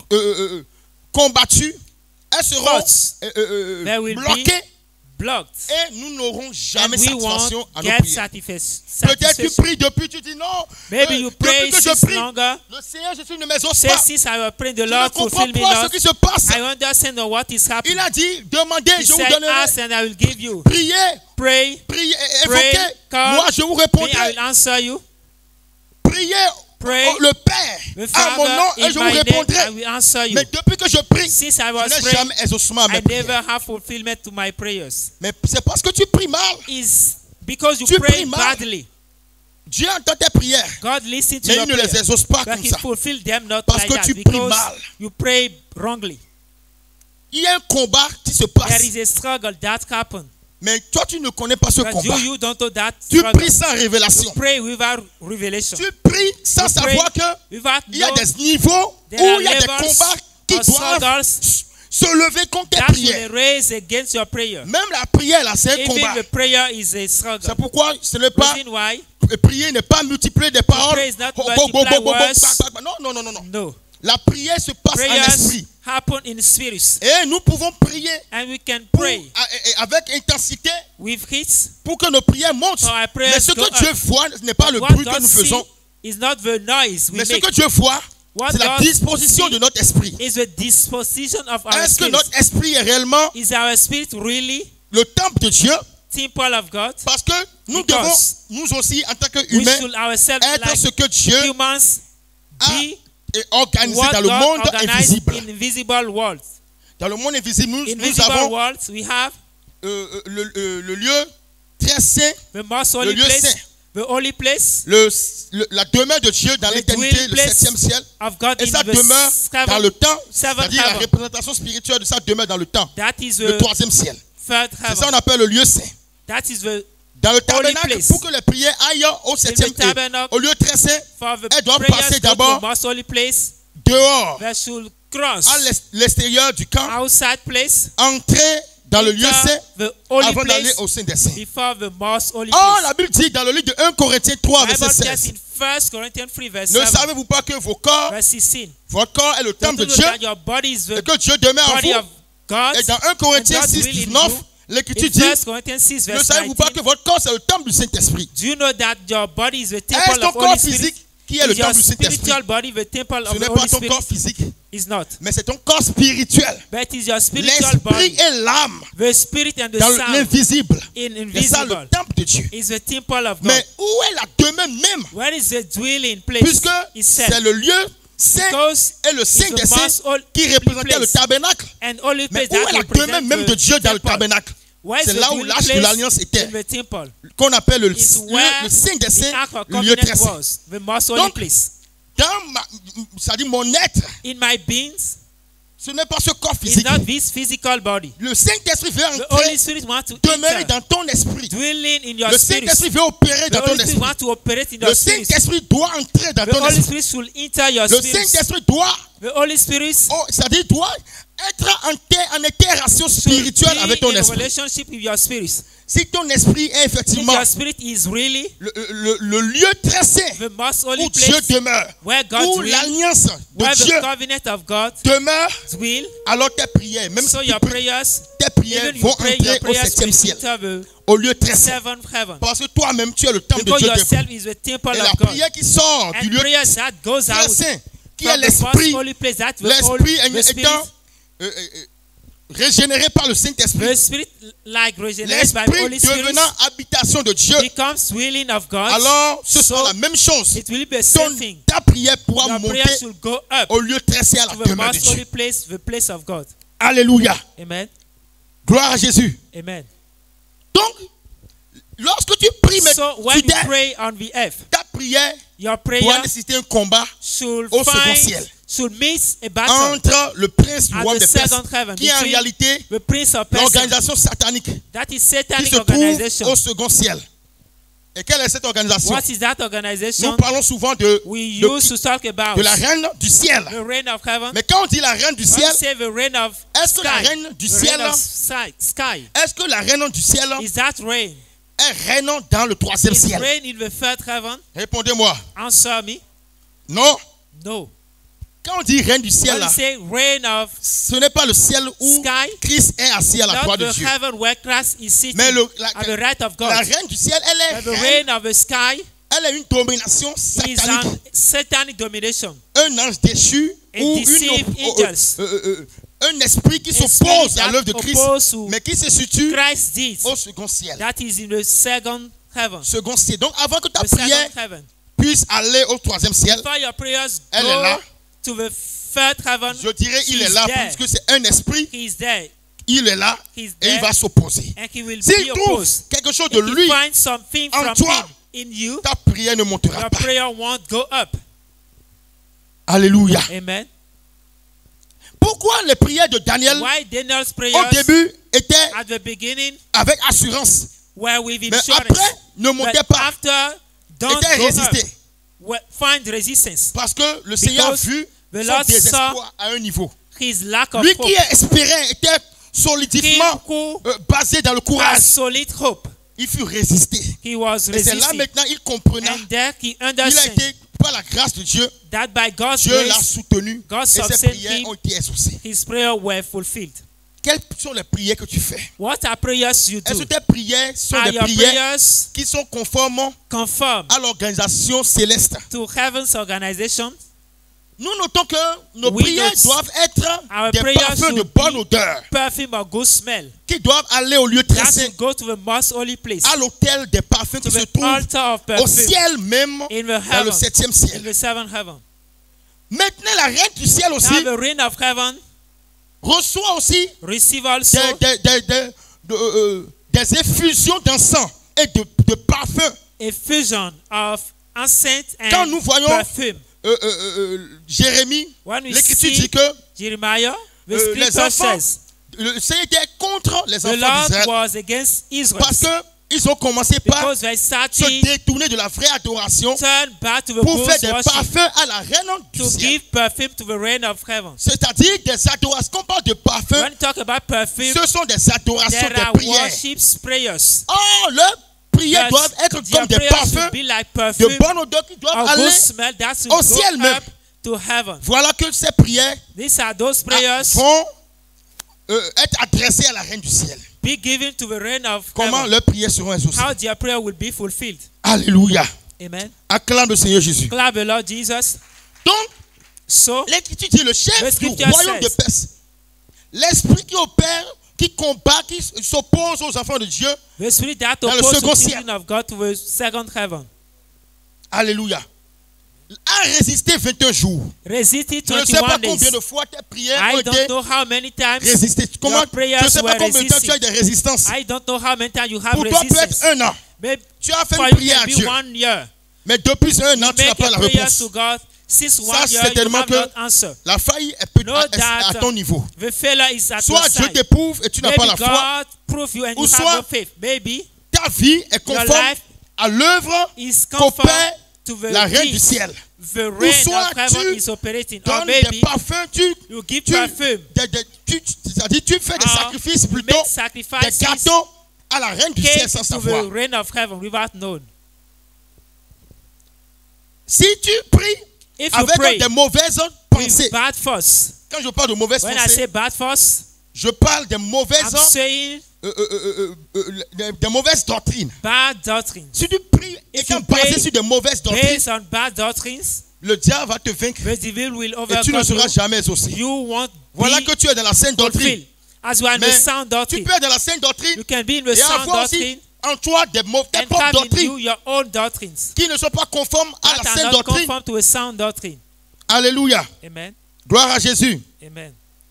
combattues, elles seront Thoughts. There will bloquées blocked. et nous n'aurons jamais And we satisfaction won't à nos get prières. Peut-être tu satisfaction. pries depuis, tu dis non. Maybe you pray depuis que je 6 prie, longer. le Seigneur Jésus ne m'exauce Say pas. since I will pray, the Je ne Lord comprends fulfill me pas ce not. qui se passe. I understand what is Il happening. a dit, demandez, He je vous said, donnerai. ask and I will give you. Priez, Pray, priez, Pray, évoquez. call, Moi, je vous me, I répondrai. will answer you. Priez Pray, le Père The à mon nom Father, et in je vous my name, I répondrai. will answer you. Mais depuis que je prie, Since I je was n'ai praying, jamais exaucement à mes I prières. never have fulfillment to my prayers. Mais c'est parce que tu pries mal. Is because you Tu pray pries mal. badly. Dieu entend tes prières, God listens to mais your il ne les prayers, exauce pas but comme He ça. fulfill them not Parce like que that tu pries because mal. you pray wrongly. Il y a un combat qui se There passe. is a struggle that happens, Mais toi, tu ne connais pas ce but combat. you don't know that Tu struggle. pries sans révélation. Pray without revelation. Tu pries sans You pray savoir qu'il without y a know des niveaux there où are il y a des levels combats qui or doivent struggles se lever contre tes that will prières. raise against your prayer. Même la prière, là, c'est un Even combat. the prayer is a struggle. C'est pourquoi ce n'est pas Reason why? prier n'est pas multiplier des paroles. Pray is not Oh, multiply words. Non, non, non, non. No. La prière se passe en Prayers esprit. happen in spirits. Et nous pouvons prier And we can pour- pray avec intensité with hits. pour que nos prières montent. So our prayers Mais ce go que Dieu up. voit n'est pas le What bruit que God nous sees faisons, is not the noise we mais ce make. que Dieu voit, What c'est la God disposition de notre esprit. is the disposition of our Est-ce que spirit. notre esprit est réellement Is our spirit really le temple de Dieu? temple of God? Parce que nous Because devons, nous aussi, en tant We qu'humains, should ourselves être like ce que Dieu humans a be organisé what dans le God monde organized invisible. in invisible worlds. Dans le monde invisible, nous Invisible avons worlds, we have le lieu très saint, the most holy lieu place, saint. the holy place la demeure de Dieu dans The l'éternité, dwelling le place 7e ciel. of God Et in sa the demeure dans le temps, seventh c'est-à-dire la heaven. représentation spirituelle de sa demeure dans le temps, That is le the 3e ciel. third C'est ça heaven. qu'on appelle le lieu saint. That is the Dans le Holy tabernacle, place. pour que les prières aillent au 7e tabernacle. au lieu très saint, for the elles doivent prayers passer go to d'abord the most holy place. dehors, They should cross à l'extérieur du camp, outside place. entrer dans le lieu enter saint the holy avant d'aller place au sein des saints. before the most holy Oh, place. la Bible dit dans le livre de 1 Corinthiens 3, Bible verset says 16. in 1 Corinthians 3 verse Ne 7, savez-vous pas que vos corps, verse 16. votre corps est le temple de Don't you Dieu know that your body is et the que Dieu demeure en body vous? of God? Et dans 1 Corinthiens And God 6, will in 19, you. l'Écriture In dit, 1 Corinthians 6 ne verse savez-vous pas 19, que votre corps c'est le temple du Saint-Esprit? do you know that your body is the Est-ce temple ton of corps Holy Spirit? physique qui est le Is your temple du Saint-Esprit? spiritual body the temple Ce of the n'est pas Holy ton Spirit? corps physique, It's not. mais c'est ton corps spirituel. But it is your spiritual L'esprit body, et l'âme the spirit and the dans sound l'invisible. in C'est ça le invisible temple de Dieu. is the temple of God. Mais où est la demeure même? Where is the dwelling place? Puisque It c'est said, le lieu saint because et le Saint it's des the Saints most holy qui représentait le place tabernacle. and only Mais place où est that la demeure represents même de Dieu the dans le temple. tabernacle? Where is C'est the là où dwelling l'arche de place l'alliance était, in the temple? qu'on appelle le It's where Saint des the Saints, Ark of le lieu très Covenant saint. was, the most holy Donc, place. C'est-à-dire mon être, In my beings, ce n'est pas ce corps it's physique. not this physical body. Le Saint-Esprit veut The Holy entrer, Spirit wants to demeurer enter, dans ton esprit. dwelling in your Le spirit. Saint-Esprit veut opérer The dans ton Holy Spirit esprit. wants to operate in Le your spirit. Saint-Esprit doit entrer dans The ton Holy esprit. Spirit should enter your Le spirit. Saint-Esprit doit, The Holy Spirit c'est-à-dire doit être en interaction should spirituelle avec ton be in esprit. relationship with your spirit. Si ton esprit est If effectivement your spirit is really le lieu très saint the most holy où Dieu place, demeure, where God's où will, l'alliance where de the Dieu covenant of God's demeure, will, alors tes prières, même so si your tu pries, prayers, tes prières even vont you pray, your entrer au prayers septième will ciel, enter the au lieu très saint. seventh heaven. Parce que toi-même, tu es le temple de Because Dieu yourself debout. is the temple Et la of God. prière qui sort du And lieu prayers that goes très out saint, qui est from the most l'esprit, holy place, that the l'esprit spirit, étant régénéré par le Saint-Esprit, the spirit like regenerated by the l'esprit Holy Spirit devenant habitation de Dieu, becomes willing of God. alors ce So sera la même chose. it will be the same thing. Ta prière pourra Your monter prayer should go up au lieu très saint à to la the demeure de most holy Dieu. place, the place of God. Alléluia. Amen. Gloire à Jésus. Amen. Donc, lorsque tu pries, mais So when tu you pray on the earth, ta prière your doit prayer nécessiter un combat should au second ciel miss a battle entre le prince du at royaume the des Perses, second heaven qui est en between réalité the prince of Persia. l'organisation satanique That is qui satanic se trouve organization. au second ciel. Et quelle est cette organisation? What is that Nous organization? parlons souvent de We de used to talk about la reine du ciel. the reign of heaven. Mais quand on dit la reine du When ciel, you say the reign of est-ce que la sky, reine du the ciel, reign of sky, est-ce que la reine du ciel is that reign? est reine dans le troisième Is ciel? reign in the third heaven? Répondez-moi. Answer me. Non. No. Quand on dit reine du ciel, When you là, say reign of ce n'est pas le ciel où sky, Christ est assis à la not droite de the Dieu. heaven where Christ is sitting Mais at the right of God. la reine du ciel, elle But the est reine, reign of the sky elle est une domination is satanique. an satanic domination. Un ange déchu And ou deceived angels. un esprit qui A s'oppose spirit à that l'œuvre de Christ, oppose to mais qui se situe Christ deeds. au second ciel. That is in the second heaven. Second ciel. Donc avant que ta The prière second heaven. puisse aller au troisième ciel, Before your prayers elle est là. go to the third heaven, Je dirais il est He's là there. puisque c'est un esprit, he is there. il est là He's et il there. va s'opposer. And he will S'il be trouve opposed. quelque chose de If lui, you find something en from toi, him in you, ta prière ne montera your pas. prayer won't go up. Alléluia. Amen. Pourquoi les prières de Daniel Why Daniel's au prayers début étaient at the beginning avec assurance, were with mais insurance, après ne montaient but pas, after don't étaient go résistés? up, find resistance. Parce que le Seigneur a Because vu the son Lord désespoir à un niveau. His lack of Lui hope. qui espérait était Him solidement who basé dans le has courage. solid hope. Il fut résisté. He was Et c'est là resisting. maintenant il comprenait. And there he Il a understood été, par la grâce de Dieu, that by God's Dieu l'a grace, soutenu God et ses sustained prières him. ont été exaucées. his prayers were fulfilled. Quelles sont les prières que tu fais? What are prayers you Est-ce do? que tes prières sont Are des your prières prayers qui sont conformes conformed à l'organisation céleste? to heaven's organization? Nous notons que nos We prières note doivent être our des prayers parfums de should bonne be odeur Perfume or good smell. qui doivent aller au lieu très That saint, should go to the most holy place, à l'autel des parfums to qui se the trouvent altar of au perfume ciel même, in the dans le heaven, septième in ciel. the seventh heaven. Maintenant, la reine du ciel Now aussi the reign of heaven reçoit aussi receive also des effusions d'encens et de parfums. a fusion of incense Quand and nous voyons perfume. Jérémie, When we l'Écriture see dit que Jeremiah, the les scripture enfants, says le Seigneur était contre les the enfants Lord d'Israël was against Israel parce qu'ils ont commencé par because they se started détourner de la vraie adoration turn back to the pour faire false des worship parfums à la reine du to ciel. give perfume to the reign of heaven. C'est-à-dire des adorations. Quand on parle de parfums, When you talk about perfume, ce sont des adorations, there des are prières. worships, prayers. Or, le prières But doivent être their comme des prayers parfums should be like de perfume bonne odeur qui doivent or aller good smell that should au go ciel même. up to heaven. Voilà que ces prières These are those prayers vont être adressées à la reine du ciel. be given to the reign of Comment heaven. leurs prières seront exaucées. How their prayer will be fulfilled. Alléluia. Amen. Acclame le Seigneur Jésus. Clap the Lord Jesus. Donc, So, l'Écriture dit le chef The du scripture royaume de says, Perse, l'esprit qui opère, qui combat, qui s'oppose aux enfants de Dieu. the spirit that Dans le opposes second the ciel. children of God to the second heaven. Alléluia. A résisté 21 jours. Resisted Je ne sais pas 21 combien days. de fois tes prières ont I été don't know how many times résistées. Comment, your prayers je ne sais pas were combien de temps tu as resisted. des résistances. I don't know how many times you have Pour toi, peut être resistance. 1 an. Maybe Tu as fait for une you prière can à be Dieu. 1 year. Mais depuis 1 an, tu n'as Make pas your la prayers réponse. to God. Since 1 Ça, year, you certainement have que not answered. la faille est peut-être Know that à ton niveau. the failure is at Soit your Dieu side. t'éprouve et tu n'as pas Maybe la foi. God prove you and Ou you soit- have no faith. Maybe Ta vie est your conforme life à l'œuvre is qu'opère conform to the la reine du deed ciel. the reign soit of heaven tu is operating. Or Donne des maybe parfums, you give perfume. c'est-à-dire tu fais des Or sacrifices you plutôt, make des sacrifices, cadeaux à la reine du ciel cake sans to savoir. the reign of heaven without knowing. Si tu pries If you avec pray des mauvaises pensées, with bad thoughts, quand je parle de mauvaises when I pensées, say bad thoughts, je parle des I'm mauvaises, saying des mauvaises doctrines. bad doctrines. Si tu pries et If you quand basé pray sur des mauvaises doctrines, Based on bad doctrines, le diable va te vaincre the devil will et tu ne overcome seras you. jamais exaucé. You won't Voilà be que tu es dans la sainte doctrine. fulfilled. As you are in the Mais sound tu doctrine, peux être dans la sainte doctrine you can be in the et sound avoir aussi doctrine en toi des and propres have in doctrines you your own doctrines qui ne sont pas conformes à that la are sainte not doctrine. conform to a sound doctrine. Alléluia. Amen. Gloire à Jésus. Amen.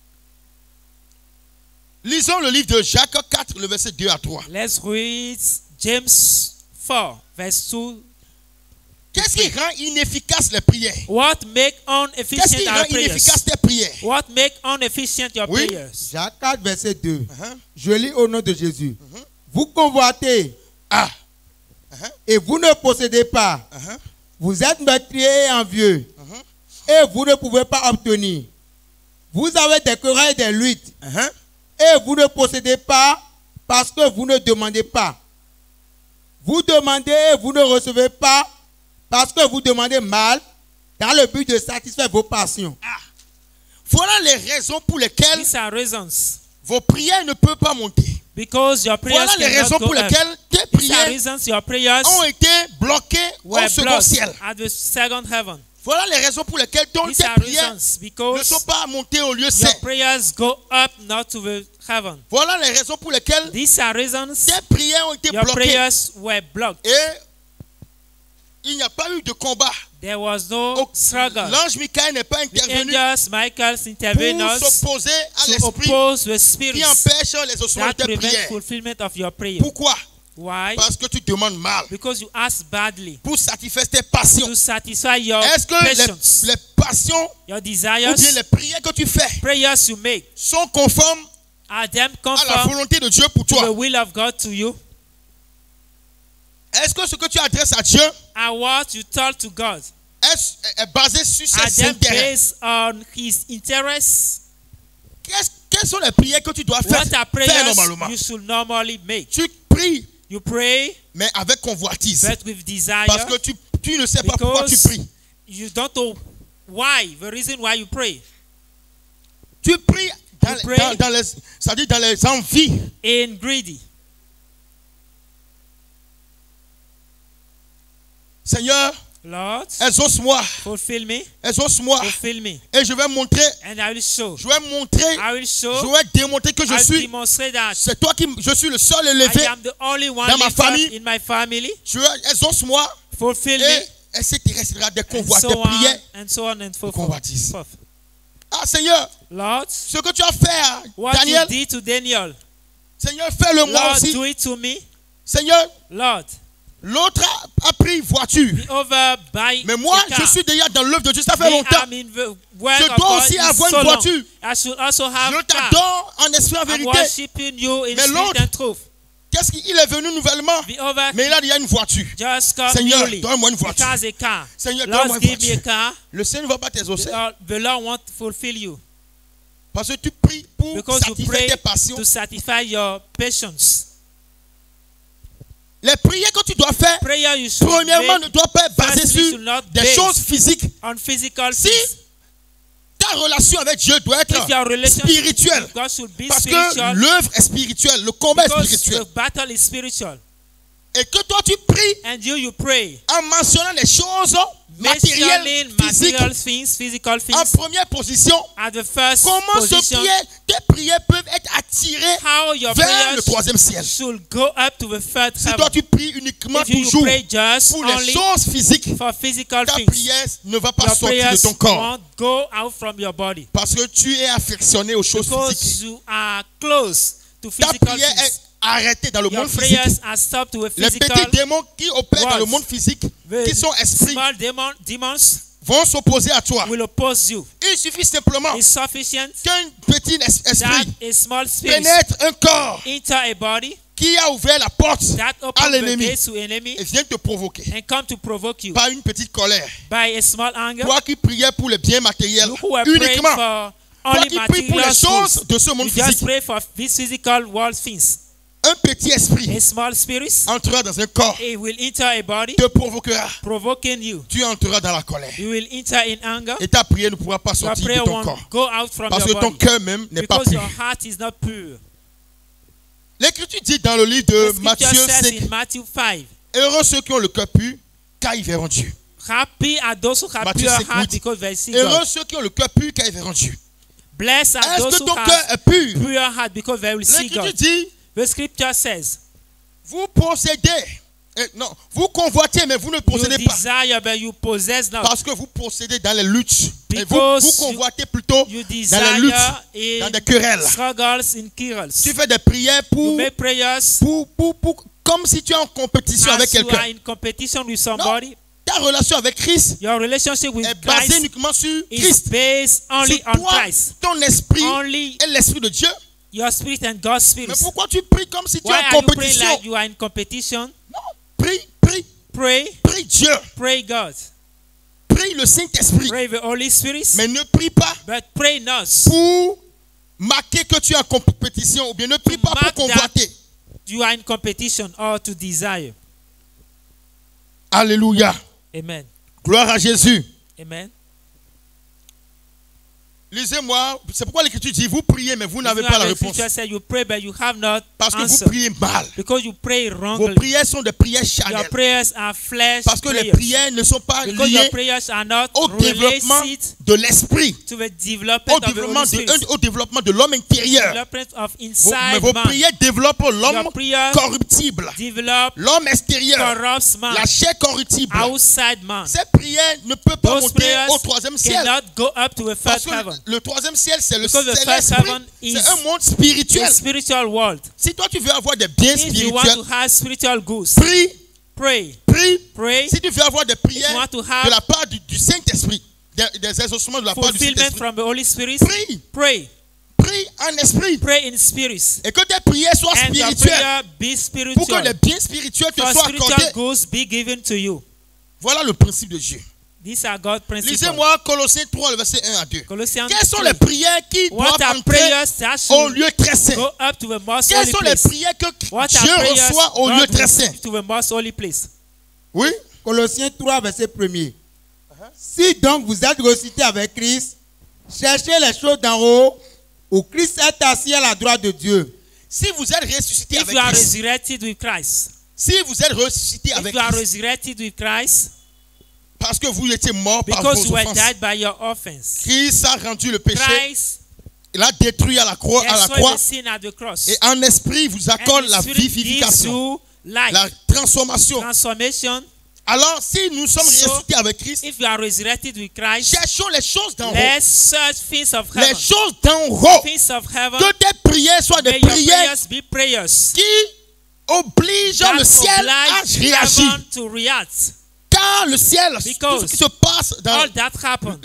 Lisons le livre de Jacques 4, le verset 2 à 3. Let's read James 4, verse 2. Qu'est-ce qui rend inefficace les prières? What make Qu'est-ce qui inefficient rend our prayers? inefficace tes prières? What make inefficient your Oui. prayers? Jacques 4, verset 2. Uh-huh. Je lis au nom de Jésus. Vous convoitez Ah. et vous ne possédez pas. Uh-huh. Vous êtes meurtriers et envieux et vous ne pouvez pas obtenir. Vous avez des querelles et des luttes Uh-huh. et vous ne possédez pas parce que vous ne demandez pas. Vous demandez et vous ne recevez pas parce que vous demandez mal dans le but de satisfaire vos passions. Voilà les raisons pour lesquelles These are reasons. vos prières ne peuvent pas monter. Because your prayers Voilà les cannot raisons go pour up. lesquelles tes These are prières reasons your prayers ont été bloquées were au second blocked ciel. at the second heaven. Voilà les raisons pour lesquelles These tes are prières reasons ne because sont pas montées au lieu your saint. prayers go up, not to the heaven. Voilà les raisons pour lesquelles These are reasons tes prières ont été your bloquées. prayers were blocked. Et il n'y a pas eu de combat. There was no struggle. L'ange Michael n'est pas The intervenu angels, Michael, intervened pour us s'opposer à to l'esprit oppose the qui spirits empêche l'exaucement de that tes prevent prières. fulfillment of your prayer. Pourquoi? Why? Parce que tu demandes mal Because you ask badly pour satisfaire tes passions. to satisfy your Est-ce que passions, les passions your ou desires, bien les prières que tu fais prayers you make. sont conformes Are them à la conform volonté de Dieu pour to the toi? will of God to you? Est-ce que ce que tu adresses à Dieu And what you talk to God, est basé sur are ses them intérêts? based on His interests? Quelles sont les prières que tu dois faire, What are faire prayers normalement? you should normally make? Tu pries, You pray, mais avec convoitise. but with desire, Parce que tu ne sais pas pourquoi tu because pries. you don't know why, the reason why you pray. Tu pries You pray c'est-à-dire dans les envies. In greedy. Seigneur, Lord, exauce-moi, fulfill me, exauce-moi. fulfill me, Et je vais montrer, and I will show. je vais montrer, I will show. je vais démontrer que je I will suis, demonstrate that c'est toi qui, je suis le seul I élevé. am the only one dans ma lifted up famille. in my family. Tu exauce-moi Fulfill et me, etc. des and convoites, so des on, prières. and so on, and so convoitises. forth. Ah Seigneur, Lord, ce que tu as fait à what Daniel, you did to Daniel, Seigneur, fais-le moi Lord, aussi. do it to me. Seigneur, Lord, l'autre a pris voiture. be over by Mais moi, a car. je suis déjà dans l'œuvre de Dieu. Ça fait Me, longtemps. I'm in the work Je of dois God aussi is avoir so une long. voiture. I should also have Je a car. t'adore en esprit, en I'm vérité. worshiping you in Mais spirit l'autre, and truth. Qu'est-ce qu'il est venu nouvellement? Be over, Mais il a déjà une voiture. just come Seigneur, newly. donne-moi une He voiture. has a car. Seigneur, Lord, donne-moi une give me a voiture. car. Le Seigneur ne va pas t'exaucer. The Lord won't fulfill you Parce que tu pries pour because you satisfaire pray tes passions. to satisfy your patience. Les prières que tu dois faire, prayer you should premièrement, ne make doit pas être basée firstly sur should not des base choses physiques. on physical Si things. ta relation avec Dieu doit être If your relationship spirituelle, with God should be parce que spiritual, l'œuvre est spirituelle, le combat est because spirituel, the battle is spiritual, et que toi tu pries and you pray, en mentionnant les choses matérielles, mentioning physiques, material things, physical en things, première position, at the first comment position, tes prières peuvent être attirées how your vers prayers le troisième ciel. should go up to the third Si toi heaven. tu pries uniquement If you toujours pray just pour les only choses physiques, for physical ta things, prière ne va pas your sortir de prayers ton corps. won't go out from your body, Parce que tu es affectionné aux choses because physiques. you are close to Ta physical prière est things. arrêtée dans le Your monde physique. prayers are stopped with Les petits physical. démons qui opèrent dans le words. monde physique, The qui sont esprits, small demons vont s'opposer à toi. will oppose you. Il suffit simplement It's sufficient qu'un petit that esprit a small spirit pénètre un corps enter a body qui a ouvert la porte that à opens the l'ennemi gates to enemy et vient te provoquer and come to provoke you par une petite colère. by a small anger. Toi qui priais pour les biens matériels You who are praying uniquement, for toi only qui pries pour les material choses things, de ce monde you just physique, pray for these physical world things. un petit esprit A small spirit, entrera dans un corps, it will enter a body, te provoquera. provoking you. Tu entreras dans la colère. You will enter in anger. Et ta prière ne pourra pas Your sortir de prayer ton won't corps. go out from Parce que your ton body cœur même n'est pas because pur. your heart is not pure. L'Écriture dit dans le livre de The Matthieu scripture says 5, in Matthew 5, heureux ceux qui ont le cœur pur, car ils verront Dieu. happy are those who have Matthieu pure 5, heart 8. because they see Heureux God. ceux qui ont le cœur pur, car ils verront Dieu. Blessed are Est-ce those que who ton cœur have est pur? pure heart because they will see L'Écriture God. dit, The scripture says, vous possédez, non, vous convoitez, mais vous ne you possédez pas. desire but you possess not. Parce que vous possédez dans les luttes. Et vous Because convoitez plutôt You dans les desire luttes, dans in des querelles. struggles, in quarrels. Tu fais des prières You pour, make prayers comme si tu es en compétition avec as you are quelqu'un. in competition with somebody. Ta relation avec Christ Your relationship with est basée Christ uniquement sur is Christ. based only Sur on toi, Christ. ton esprit Only et l'esprit de Dieu. your spirit and God's spirit. Mais pourquoi tu pries comme si tu es Why en are you praying compétition? like you are in competition? Non, prie Pray, Dieu, pray God. prie le Saint-Esprit. Pray the Holy Spirit, Mais ne prie pas but pray not. pour marquer que tu es en compétition ou bien ne prie pas pour Mark that convoiter. you are in competition or to desire. Alléluia. Amen. Gloire à Jésus. Amen. Lisez-moi, c'est pourquoi l'Écriture dit, vous priez mais vous n'avez You pas have la the réponse. scripture said you pray but you have not Parce que vous answer. priez mal. Because you pray Vos wrongly. prières sont des prières Your charnelles. prayers are flesh Parce que les prayers. prières ne sont pas Because your liées prayers are not au développement related de l'esprit, to the development au développement de l'homme intérieur. development of Mais inside vos man. prières développent l'homme Your prayers corruptible, develop l'homme extérieur, corrupts man, la chair corruptible. outside man. Ces prières ne peuvent pas Those monter prayers au troisième ciel. cannot go up to the Parce first que heaven. le troisième ciel, c'est Because the c'est first l'esprit. heaven is C'est un monde spirituel. The spiritual world. Si toi tu veux avoir des biens If you want to spirituels, have spiritual goods, prie. pray. Si tu veux avoir des If you prières want to de have la part du Saint-Esprit, des exaucements de la part du fulfillment Saint-Esprit, from the Holy Spirit, prie en esprit. pray in spirit. Et que tes prières soient And your spirituelles. prayer be Pour que les spiritual. biens spirituels te For soient spiritual accordés. goods be given to you. Voilà le principe de Dieu. These are God's principles. Lisez-moi Colossiens 3, le verset 1 à 2. Colossians Quelles sont 3. les prières qui What doivent are entrer prayers that au should lieu très saint? go up to the most Quelles holy sont les place? prières que What Dieu are prayers reçoit au lieu God très saint? receives to the most holy place? Oui. Colossiens 3, verset 1er. Si donc vous êtes ressuscité avec Christ, cherchez les choses d'en haut, où Christ est assis à la droite de Dieu. Si vous êtes ressuscité If avec you are Christ, resurrected with Christ, si vous êtes ressuscité if avec you are Christ, resurrected with Christ, parce que vous étiez mort par because you vos were offenses, died by your offense, Christ a rendu le péché, Christ il a détruit à la croix, destroyed the sin at the cross. et en esprit vous accorde And la the Spirit gives vivification, you life, la transformation. transformation. Alors, si nous sommes So, ressuscités avec Christ, If you are resurrected with Christ, cherchons les choses d'en haut. let's search things of Les heaven. choses d'en haut. Things of heaven. Que tes prières soient des May your prières prayers be prayers qui obligent that le ciel à oblige réagir. heaven to react. Car le ciel, Because tout ce qui se passe dans All that happened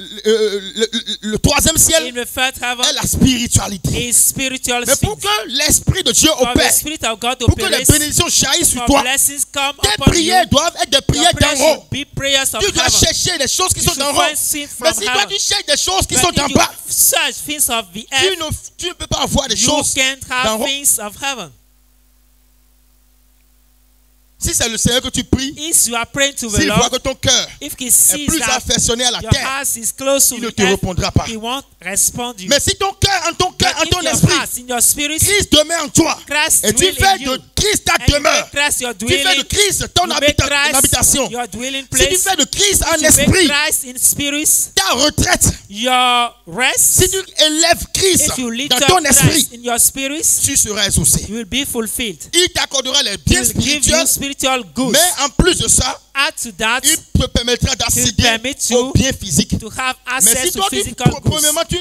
le troisième in ciel the third heaven est la spiritualité. is spiritual Mais pour things. que l'Esprit de Dieu For the opère, Spirit of God pour que les operates, bénédictions jaillissent sur for toi, blessings come tes upon you. prières doivent être des Your prières prayers d'en haut. should be prayers of Tu dois heaven. chercher des choses qui You sont should d'en haut. find things Mais from si toi heaven. tu cherches des choses qui But sont if d'en you bas, search things of the tu earth, ne peux pas avoir des you choses can't d'en have haut. things of heaven. Si c'est le Seigneur que tu pries, if you are praying to the s'il voit Lord, que ton cœur if he est sees plus that affectionné à la your terre, heart is close to il ne the te earth, répondra pas. he won't respond you. Mais si ton cœur, en ton cœur, But en if ton your esprit, heart, in your spirit, Christ demeure en toi, Christ et tu dwell fais in you, de Christ ta and you demeure, make Christ your tu fais de dwelling, Christ ton you make Christ habitation, your dwelling si tu place, fais de Christ un you make esprit, Christ in spirit, ta retraite, your rest, si tu élèves Christ if you lift dans up ton esprit, Christ in your spirit, tu seras exaucé. you will be fulfilled. Il t'accordera les He biens will give you spirituels, spiritual goods. mais en plus de ça, Add to that, il te permettra d'accéder permit you aux biens physiques. to have Mais access si to toi, tu, physical goods. premièrement, tu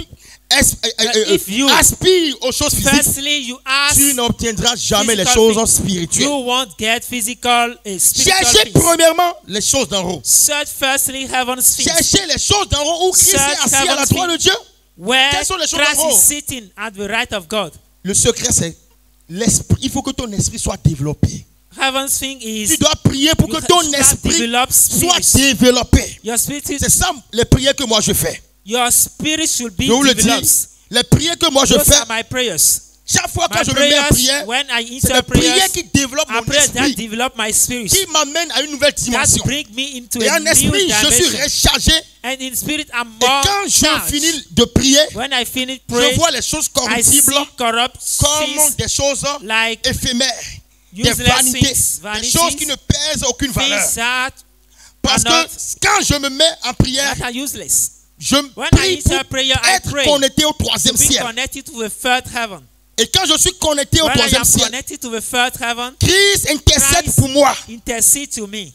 if you aspires aux choses physiques, Firstly, you ask, tu n'obtiendras jamais les physical choses things. spirituelles. You won't get spiritual Cherchez things. premièrement les choses d'en haut. Search firstly heaven's things. Cherchez les choses d'en haut où Christ est Search assis à la heaven's droite de Dieu. Where Quelles sont les choses Christ en haut? is sitting at the right of God. Le secret, c'est l'esprit. Il faut que ton esprit soit développé. Heaven's thing is Tu dois prier pour que ton start esprit develop soit spirit. développé. Your spirit, C'est ça les prières que moi je fais. your spirit should be Je vous le dis, developed. les prières que moi je Those fais, are my prayers. chaque fois My que je me mets en prayers, prière, when I c'est answer les prières prayers, qui développent are mon prayers that esprit, develop my spirit. qui m'amènent à une nouvelle That dimension. bring me into Et a en new esprit, je suis dimension. rechargé. And in spirit, I'm Et more quand je charged. finis de prier, When I finish je praying, vois les choses I see corruptibles corrupt comme things des choses like éphémères, des useless vanités, things, des choses qui ne pèsent aucune valeur. things that Parce que are not- quand je me mets en prière, that are useless. je When prie I answer pour prayer, I être pray connecté au to troisième be ciel. connected to the third heaven. Et quand je suis connecté au When I troisième am ciel, connected to the third heaven, Christ intercède Christ pour moi. intercede to me.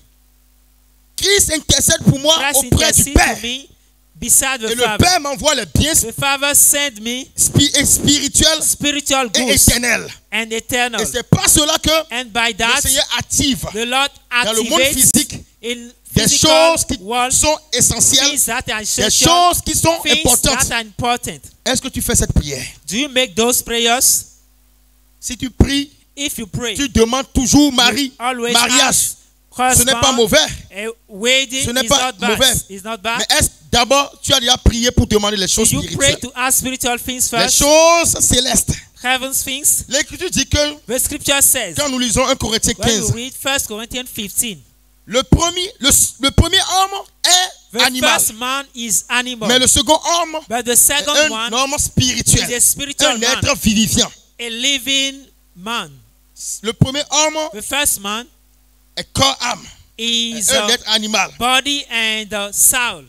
Christ intercède pour moi Christ auprès du intercede Père. to me beside the Et le Father. Père m'envoie les biens The Father sent me spirituels spiritual et goods éternels. and eternal. Et c'est pas cela que And by le that, Seigneur active the Lord dans le monde activates physique in des physical choses qui world sont essentielles, things that are des essential, choses qui sont things importantes. that are important. Est-ce que tu fais cette prière? Do you make those prayers? Si tu pries, If you pray, tu demandes toujours Marie, always mariage. ask Ce n'est pas husband, mauvais. a wedding Ce n'est is pas not bad. mauvais. It's not bad. Mais est-ce d'abord tu as déjà prié pour demander les choses You pray spirituelles? to ask spiritual things Les first, choses célestes. heaven's things. L'Écriture dit que The scripture says, quand nous lisons 1 Corinthiens when you 15, read 1 Corinthians 15, le premier homme est the animal, first man is animal, mais le second homme but the est second un one homme is spirituel, a spiritual un man, être vivifiant. a living man. Le premier homme The first man est corps-âme, is un être animal, body and soul,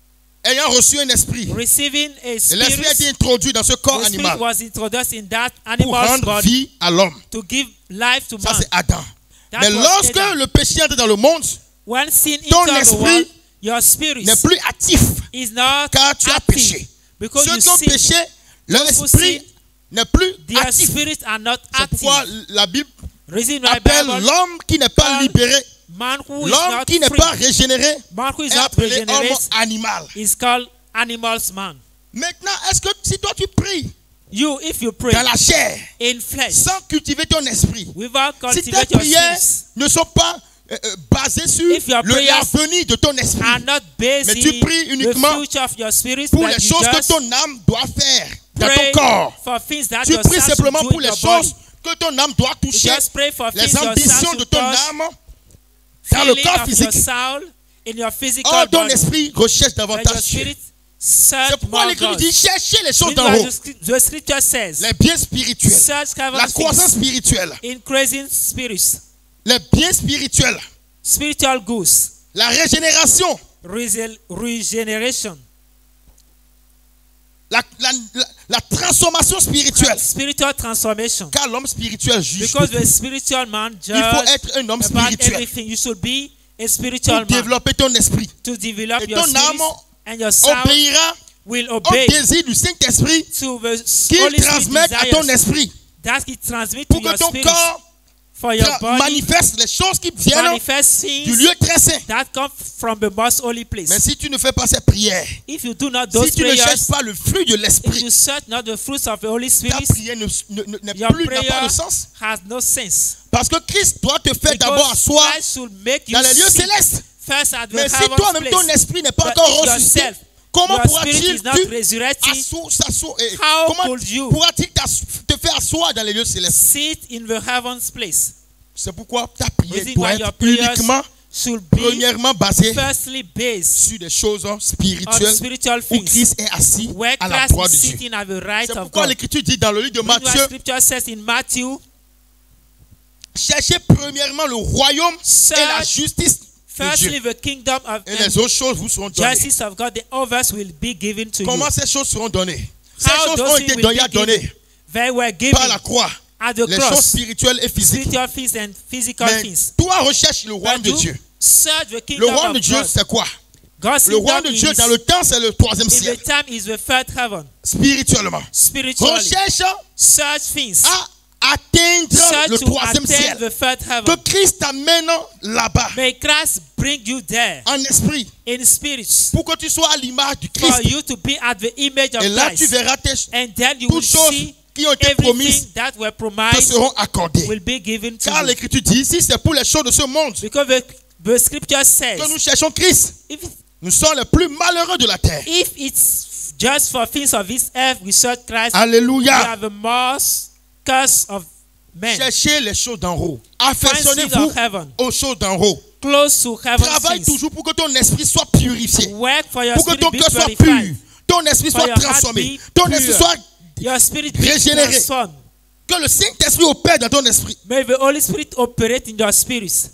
ayant reçu un esprit. receiving a Et l'esprit a été spirit. introduit dans ce corps The spirit animal was introduced in that pour animal's rendre body vie à l'homme. to give life to Ça, man. c'est Adam. That Mais was lorsque Adam. le péché entre dans le monde, When sin ton enters the esprit world, your spirit n'est plus actif is not car tu as active péché. because Ceux you qui ont sin. péché, leur Those who esprit sin, n'est plus Their actif. spirits are not C'est active. pourquoi la Bible Reason why appelle Bible, l'homme qui n'est pas call libéré, man who is l'homme not qui n'est free, pas régénéré, man who is est not appelé homme regenerated animal. is called animal's man. Maintenant, est-ce que si toi tu pries You, if you pray dans la chair, in flesh sans cultiver ton esprit, without si tes cultivate your prières spirits, ne sont pas basées sur If your la prayers venue de ton esprit, are not based mais tu in pries the uniquement future of your spirit, pour but les you choses que just ton âme doit faire dans pray ton corps, for things that tu your pries soul should simplement do pour in les your choses body. que ton âme doit You toucher, just pray for les things your ambitions soul de should ton touch, âme dans le feeling corps of your physique. soul in your physical Or ton body. esprit recherche But your davantage Dieu. spirit search C'est pourquoi more l'Écriture God. dit chercher les choses This d'en is haut, why the scripture says, les biens spirituels, search la heavenly croissance things, spirituelle, increasing spirits, les biens spirituels, spiritual goods, la régénération, regeneration, la transformation spirituelle. spiritual transformation. Car l'homme spirituel juge Because tout. the spiritual man Il faut judges être un homme about spirituel everything. You should be a pour spiritual man développer ton esprit. to develop Et your ton spirit, âme and your soul obéira will au obey désir du Saint-Esprit to the qu'il Holy Spirit transmette à ton desires esprit that it transmit to pour que your ton spirit corps for your body manifeste les choses qui viennent manifest du things lieu très saint. that come from the most holy Mais place. si tu ne fais pas ces prières, If you do not si those tu ne cherches prayers, pas le fruit de if l'esprit, you search not the fruits of the Holy ta Spirit, prière n'a your plus n'a pas prayer de sens. has no sense. Parce que Christ doit te faire d'abord Because asseoir Christ should make you dans les lieux sit célestes. first at the Mais si heaven's toi-même ton place. esprit n'est pas But encore if ressuscité, yourself, comment your spirit pourra-t-il is not resurrected, comment could you pourra-t-il te faire asseoir dans les lieux célestes? sit in the heaven's place. C'est pourquoi ta prière Reason doit why your être prayers uniquement, should be premièrement basée firstly based sur des choses on spirituelles spiritual où things, Christ est assis where à la Christ droite is de Dieu. sitting at the right C'est of pourquoi God. l'Écriture dit dans le livre de Reason why Matthieu, Scripture says in Matthew, cherchez premièrement le royaume et la search justice de firstly Dieu. the kingdom of Et les autres choses vous seront données. justice of God, the others will be given to you. Comment ces choses seront données? Ces How choses those ont things été will données, be given? données They were given par la croix. at the Les choses cross, spirituelles et physiques. spiritual things and physical Mais things. toi recherche le royaume But de you Dieu. search the Le kingdom royaume de of Dieu, God. c'est quoi? God's Le royaume kingdom de Dieu is, dans le temps, c'est le troisième in ciel. the time is the third heaven. Spirituellement. Spiritually, Recherche search things. à atteindre Search le to troisième attain ciel. the third Que heaven. Christ t'amène là-bas May Christ bring you there en esprit in spirit pour que tu sois à l'image du for Christ. you to be at the image of Et là, tu Christ. verras And then you will toutes choses see qui ont été promises everything that were te promised seront accordées. will be given to Car you. l'Écriture dit, si c'est pour les choses de ce monde Because the scripture says, que nous cherchons Christ, if nous sommes les plus malheureux de la terre. it's just for things of this earth we search Christ, we Alléluia. are the most curse of men. Cherchez les choses d'en haut. Things Affectionnez-vous of heaven, aux choses d'en haut. close to heaven Travaille things. toujours pour que ton esprit soit purifié. Work for your Pour que ton spirit be cœur soit purified. pur. Ton esprit For soit your heart transformé. be Ton pure. esprit soit... Your spirit be Régénéré. transformed. Que le Saint-Esprit opère dans ton esprit. May the Holy Spirit operate in your spirits.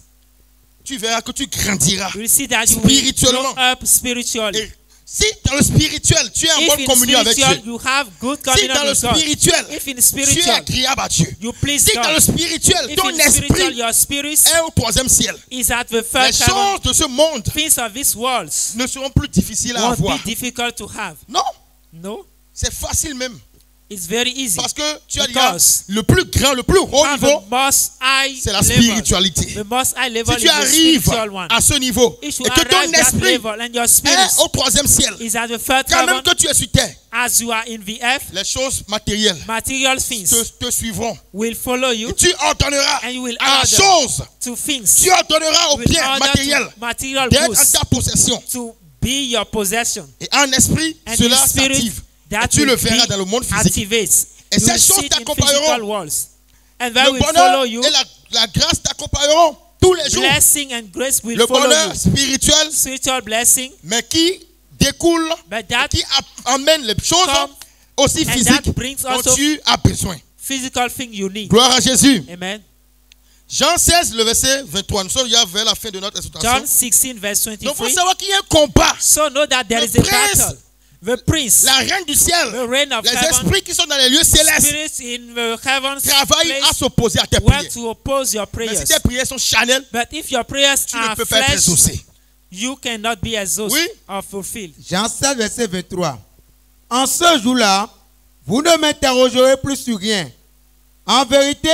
Tu verras que tu grandiras. You will see that you will grow Spirituellement. up spiritually. Et si dans le spirituel, tu es en If bonne in communion avec spiritual Dieu. you have good Si communion dans le with God, spirituel, if in tu es spiritual agréable à Dieu. you please Si dans le God, spirituel, if ton in spiritual esprit your spirit est au troisième ciel, is at the les third heaven, choses de ce monde things of this world ne seront plus difficiles à won't avoir. be difficult to have. Non, No, c'est facile même. it's very easy. Parce que tu as dit, Because le plus grand, le plus haut have niveau, the most high c'est la level. spiritualité. The most high level Si tu is the arrives spiritual one. à ce niveau If you et que arrive ton that esprit level and your spirit est au troisième ciel, is at the third quand même heaven, que tu es sur terre, as you are in the earth, les choses matérielles material things te suivront. will follow you Et tu ordonneras and you will à la order chose, to things. tu ordonneras aux You will biens order matériels to material d'être en goods ta possession. to be your possession. Et en esprit, And cela in spirit, s'active. Et that tu le will verras be dans le monde physique. activates. Et You ces will choses see it in t'accompagneront. physical worlds. And they Le will bonheur follow you. et la grâce t'accompagneront tous les jours. Blessing and grace will Le follow bonheur you. spirituel, Spiritual blessing, mais qui découle, but that qui amène les choses come aussi and physiques that brings dont also tu as besoin. physical thing you need. Gloire à Jésus. Amen. Jean 16, le verset 23. Nous sommes déjà vers la fin de notre John exhortation. 16 verse Donc, il faut 23. savoir qu'il y a un combat. So know that there Le is a prince, battle. The prince, La reine du ciel, the reign of les heaven, esprits qui sont dans les lieux célestes spirits in the heavens travaillent à place s'opposer à tes work prières. to oppose your Mais si prayers. tes prières sont charnelles, But if your prayers tu ne are peux pas être flesh, exaucé. you cannot be exhausted Oui. or fulfilled. Jean 7, verset 23. En ce jour-là, vous ne m'interrogerez plus sur rien. En vérité,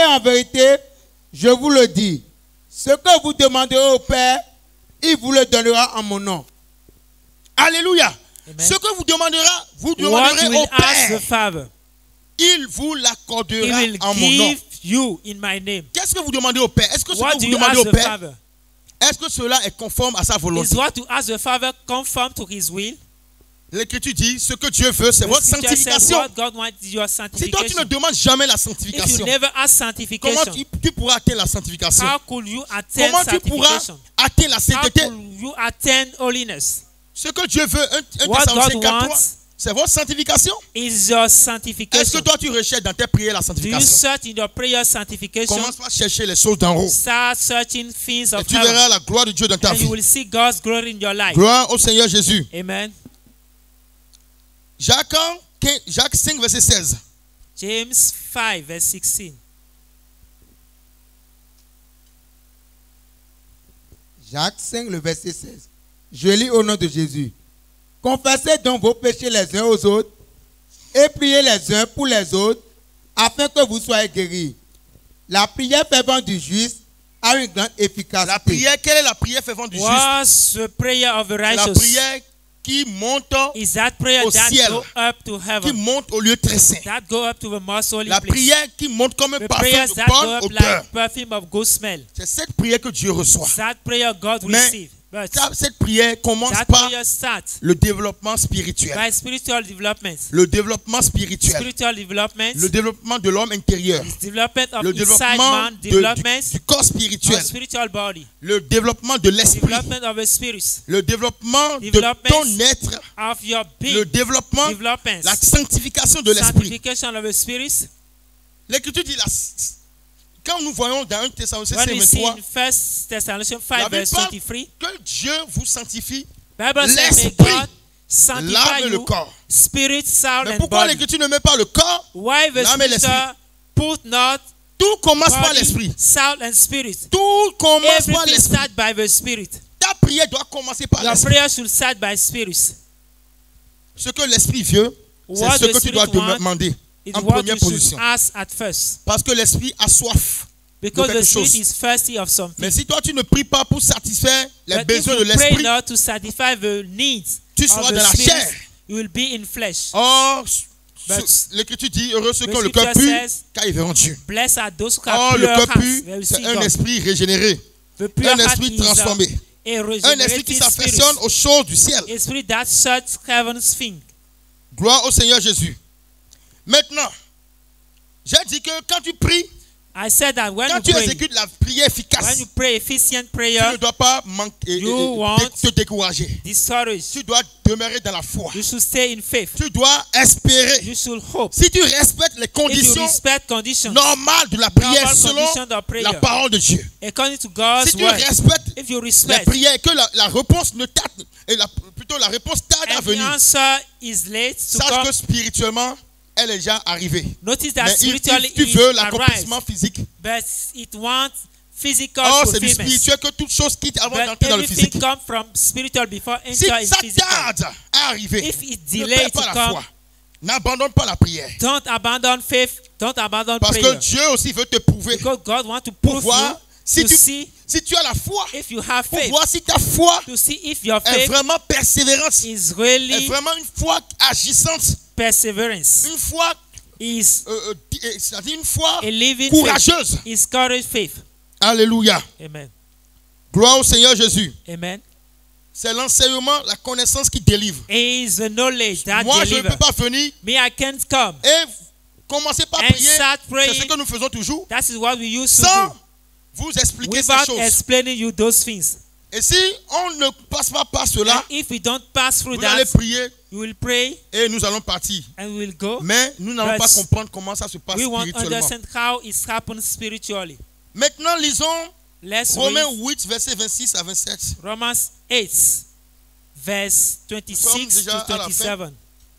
je vous le dis. Ce que vous demanderez au Père, il vous le donnera en mon nom. Alléluia. Amen. Ce que vous demanderez What you au will ask the Père, Father, il vous He l'accordera will en mon nom. give you in my name. Qu'est-ce que vous demandez au Père? Est-ce que ce What que do vous you demandez ask au the Père, Father? est-ce que cela est conforme à sa Is volonté? what you ask the Father conform to His will? L'Écriture dit, ce que Dieu veut, c'est The votre scripture says sanctification. what God wants is your Si toi, tu sanctification. ne demandes jamais la If you sanctification, never ask comment sanctification, tu pourras atteindre la sanctification? how could you attain Comment tu pourras sanctification? atteindre la How sainteté? could you attain holiness? Ce que Dieu veut, 1 What Thessaloniciens God 4, wants c'est votre sanctification. is your Est-ce que sanctification. toi, tu recherches dans tes prières la Do you sanctification? search in your prayer sanctification? Commence par chercher les choses d'en haut. Start searching things Et of tu heaven, verras la gloire de Dieu dans ta and vie. you will see God's glory in your life. Gloire au Seigneur Jésus. Amen. Jacques 5, verset 16. James 5 verse 16. Jacques 5, le verset 16. Je lis au nom de Jésus. Confessez donc vos péchés les uns aux autres et priez les uns pour les autres afin que vous soyez guéris. La prière fervente du juste a une grande efficacité. La prière, quelle est la prière fervente du juste? What's the prayer of the La righteous? prière qui monte, Is that prayer au that ciel, go up to qui heaven? monte au lieu très saint. That go up to the most holy La place? prière qui monte comme un The parfum prayers de that go bonne up odeur. like perfume of good smell. C'est cette prière que Dieu reçoit. That prayer God will Mais receive. But Cette prière commence that par prayer starts le développement spirituel. by spiritual development. Le développement spirituel. Spiritual development, Le développement de l'homme intérieur. is development of Le inside développement man, development du corps of spirituel. spiritual body, Le développement de l'esprit. development of the spirit, Le développement de Development ton être. of your Le being, développement, development, la sanctification de l'esprit. sanctification of the spirit. L'Écriture dit, quand nous voyons dans 1 Thessaloniciens When we see 23, in 1 Thessalonians la 5 Bible verse parle 23, que Dieu vous sanctifie, Bible says, may l'esprit, God sanctify l'âme et le you, corps. spirit, soul, Mais and pourquoi body. l'Écriture ne met pas le corps? Why the l'âme et scripture put not Tout commence par body, l'esprit. soul, and spirit? Tout commence par Everything l'esprit. starts by the spirit. Ta prière doit commencer par Your l'esprit. prayer should start by spirit. Ce que l'esprit veut, What c'est ce the que tu dois Spirit wants demander It's en what première you should position. ask at first. Parce que l'esprit a soif. Because quelque the spirit chose. is thirsty of something. Mais si toi tu ne pries pas pour satisfaire les But if besoins de you pray l'esprit, not to satisfy the needs tu of seras the dans la spirit, chair. you will be in flesh. Or, But l'Écriture dit, heureux ceux the qui ont le cœur scripture pur, says, car ils verront Dieu. Blessed are those who Or, have le pure cœur hearts. pur, They will c'est see un God. esprit régénéré. The pure Un heart esprit is transformé. a Un esprit qui regenerated s'affectionne spirit. aux choses du ciel. A spirit that searches heaven's thing. Gloire au Seigneur Jésus. Maintenant, j'ai dit que quand tu pries, I said that when quand you tu pray, exécutes la prière when efficace, you pray efficient tu prayer, ne dois pas manquer, You want- te décourager. discourage. Tu dois demeurer dans la foi. You should stay in faith. Tu dois espérer. You should hope. Si tu respectes les If you conditions respect conditions, normales de la prière normal selon conditions of prayer, la parole de Dieu, according to God's si tu word, respectes if you les respect, prières et que la réponse ne tarde, plutôt la réponse tarde à and the venir, answer is late to sache come, que spirituellement, elle est déjà arrivée. notice that Mais spiritually tu it veux arrives, l'accomplissement physique. but it wants physical Or, c'est du fulfillment. spirituel que toute chose quitte avant But d'entrer dans le everything physique. comes from spiritual before Si enter in ça physical. tarde à arriver, If it ne delays perds to pas la come, foi. N'abandonne pas la prière. don't abandon faith, don't abandon Parce que prayer. Dieu aussi veut te prouver. Because God wants to Pour prove voir you, si to tu, see si tu as la foi. if you have Pour faith, voir si ta foi to see if your est faith vraiment persévérante. is Est really vraiment une foi agissante. perseverance, Une foi, is c'est-à-dire une foi a living courageuse. faith, is courage faith. Alléluia. Amen. Gloire au Seigneur Jésus. Amen. C'est l'enseignement, la connaissance qui délivre. It is the knowledge that Moi, je ne delivers. peux pas venir Me, I can't come et commencer par and prier. start C'est praying. ce que nous faisons toujours. That is what we used to Sans do. vous expliquer ces Without choses. explaining you those things. Et si on ne passe pas par cela, And if we don't pass through vous allez that, prier you will pray et nous allons partir. and we will go. Mais nous n'allons But pas comprendre comment ça se passe We won't spirituellement. understand how it happens spiritually. Maintenant, lisons Let's Romains read 8, versets 26 à 27. Romans 8, verse 26 déjà to à la fin. 27.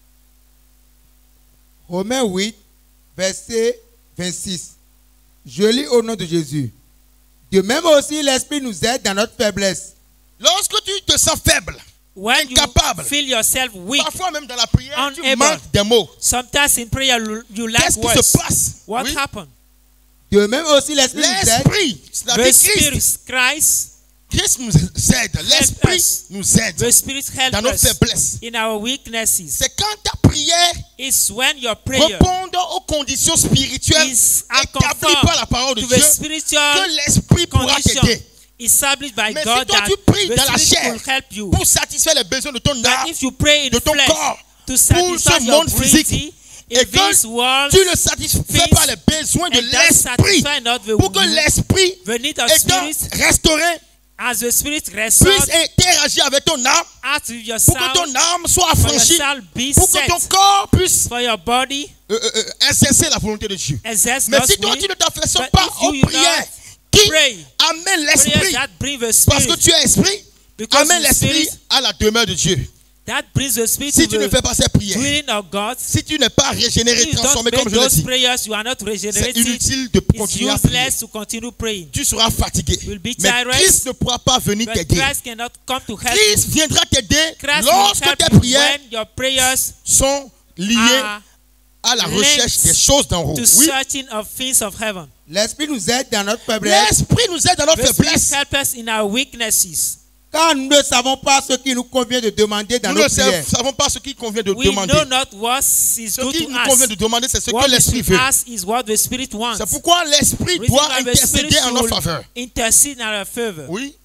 Romains 8, verset 26. Je lis au nom de Jésus. De même aussi, l'Esprit nous aide dans notre faiblesse. Lorsque tu te sens faible, When you incapable, feel yourself weak, parfois même dans la prière, tu unable. manques des mots. sometimes in prayer you lack Qu'est-ce qui words. se passe? What Oui. happened? De même aussi, l'Esprit nous aide. L'Esprit, The c'est-à-dire Spirit, Christ, Christ, nous aide. L'Esprit us. nous aide the Spirit helps dans nos us faiblesses. in our weaknesses. C'est quand ta prière It's when your prayer répond aux conditions spirituelles is établies par la parole de to Dieu the spiritual que l'Esprit pourra condition t'aider. established by Mais si God toi that tu pries the dans la Spirit chair will help you. pour satisfaire les besoins de ton But âme, if you pray in de ton flesh corps, to pour satisfy ce your monde physique, breathing et in que this world, tu ne satisfais pas les besoins de and that l'Esprit, satisfy not the pour que will, l'Esprit, the need of étant spirit, restauré, as the Spirit puisse restored, interagir avec ton âme, as with your pour que soul, ton âme soit for your affranchie, soul be pour que ton set, corps puisse for your body exercer la volonté de Dieu. exerts Mais God's si toi will. tu ne t'affectionnes But pas if you aux will prières not qui pray, amènent prayers l'Esprit, that bring the parce que Spirit, tu es esprit, because amène the l'Esprit Spirit à la demeure de Dieu. that brings the Spirit Si to tu ne the fais pas ces prières, dwelling of God. si tu n'es pas régénéré, If you don't transformé comme make je l'ai those dit, prayers, you are not c'est regenerated. inutile de It's continuer à prier. useless to continue praying. Tu seras fatigué. You'll be Mais tired. Christ ne pourra pas venir But t'aider. Christ cannot come to help Christ you. viendra t'aider Christ will lorsque help tes you prières when your prayers sont liées are à la recherche linked des choses d'en haut. to Oui. searching of things of heaven. L'Esprit nous aide dans notre faiblesse. L'Esprit nous aide dans nos The Spirit faiblesses. helps us in our weaknesses. Car nous ne savons pas ce qu'il nous convient de demander dans Nous nos ne prières. savons pas ce qu'il convient de We demander. know not what is Ce good qu'il to nous convient de us. demander, c'est ce What que we l'Esprit should veut. ask is what the Spirit wants. C'est pourquoi l'Esprit Reason doit why the Spirit intercéder en notre should faveur. intercede in our favor. Oui.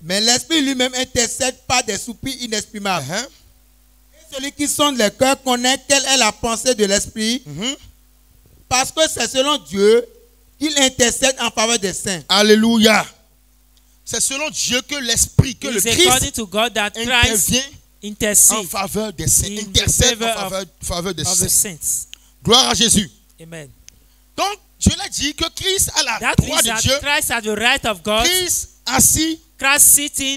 Mais l'Esprit lui-même intercède par des soupirs inexprimables. Uh-huh. Et celui qui sonde les cœurs connaît quelle est la pensée de l'Esprit, Mhm. parce que c'est selon Dieu qu'il intercède en faveur des saints. Alléluia. C'est selon Dieu que l'Esprit, que le It's according Christ to God that Christ intervient en intercedes faveur des saints. in Intercède favor en faveur des of the saints. saints. Gloire à Jésus. Amen. Donc, je l'ai dit que Christ a la That droite means de Dieu. that Christ at the right of God, Christ assis Christ sitting,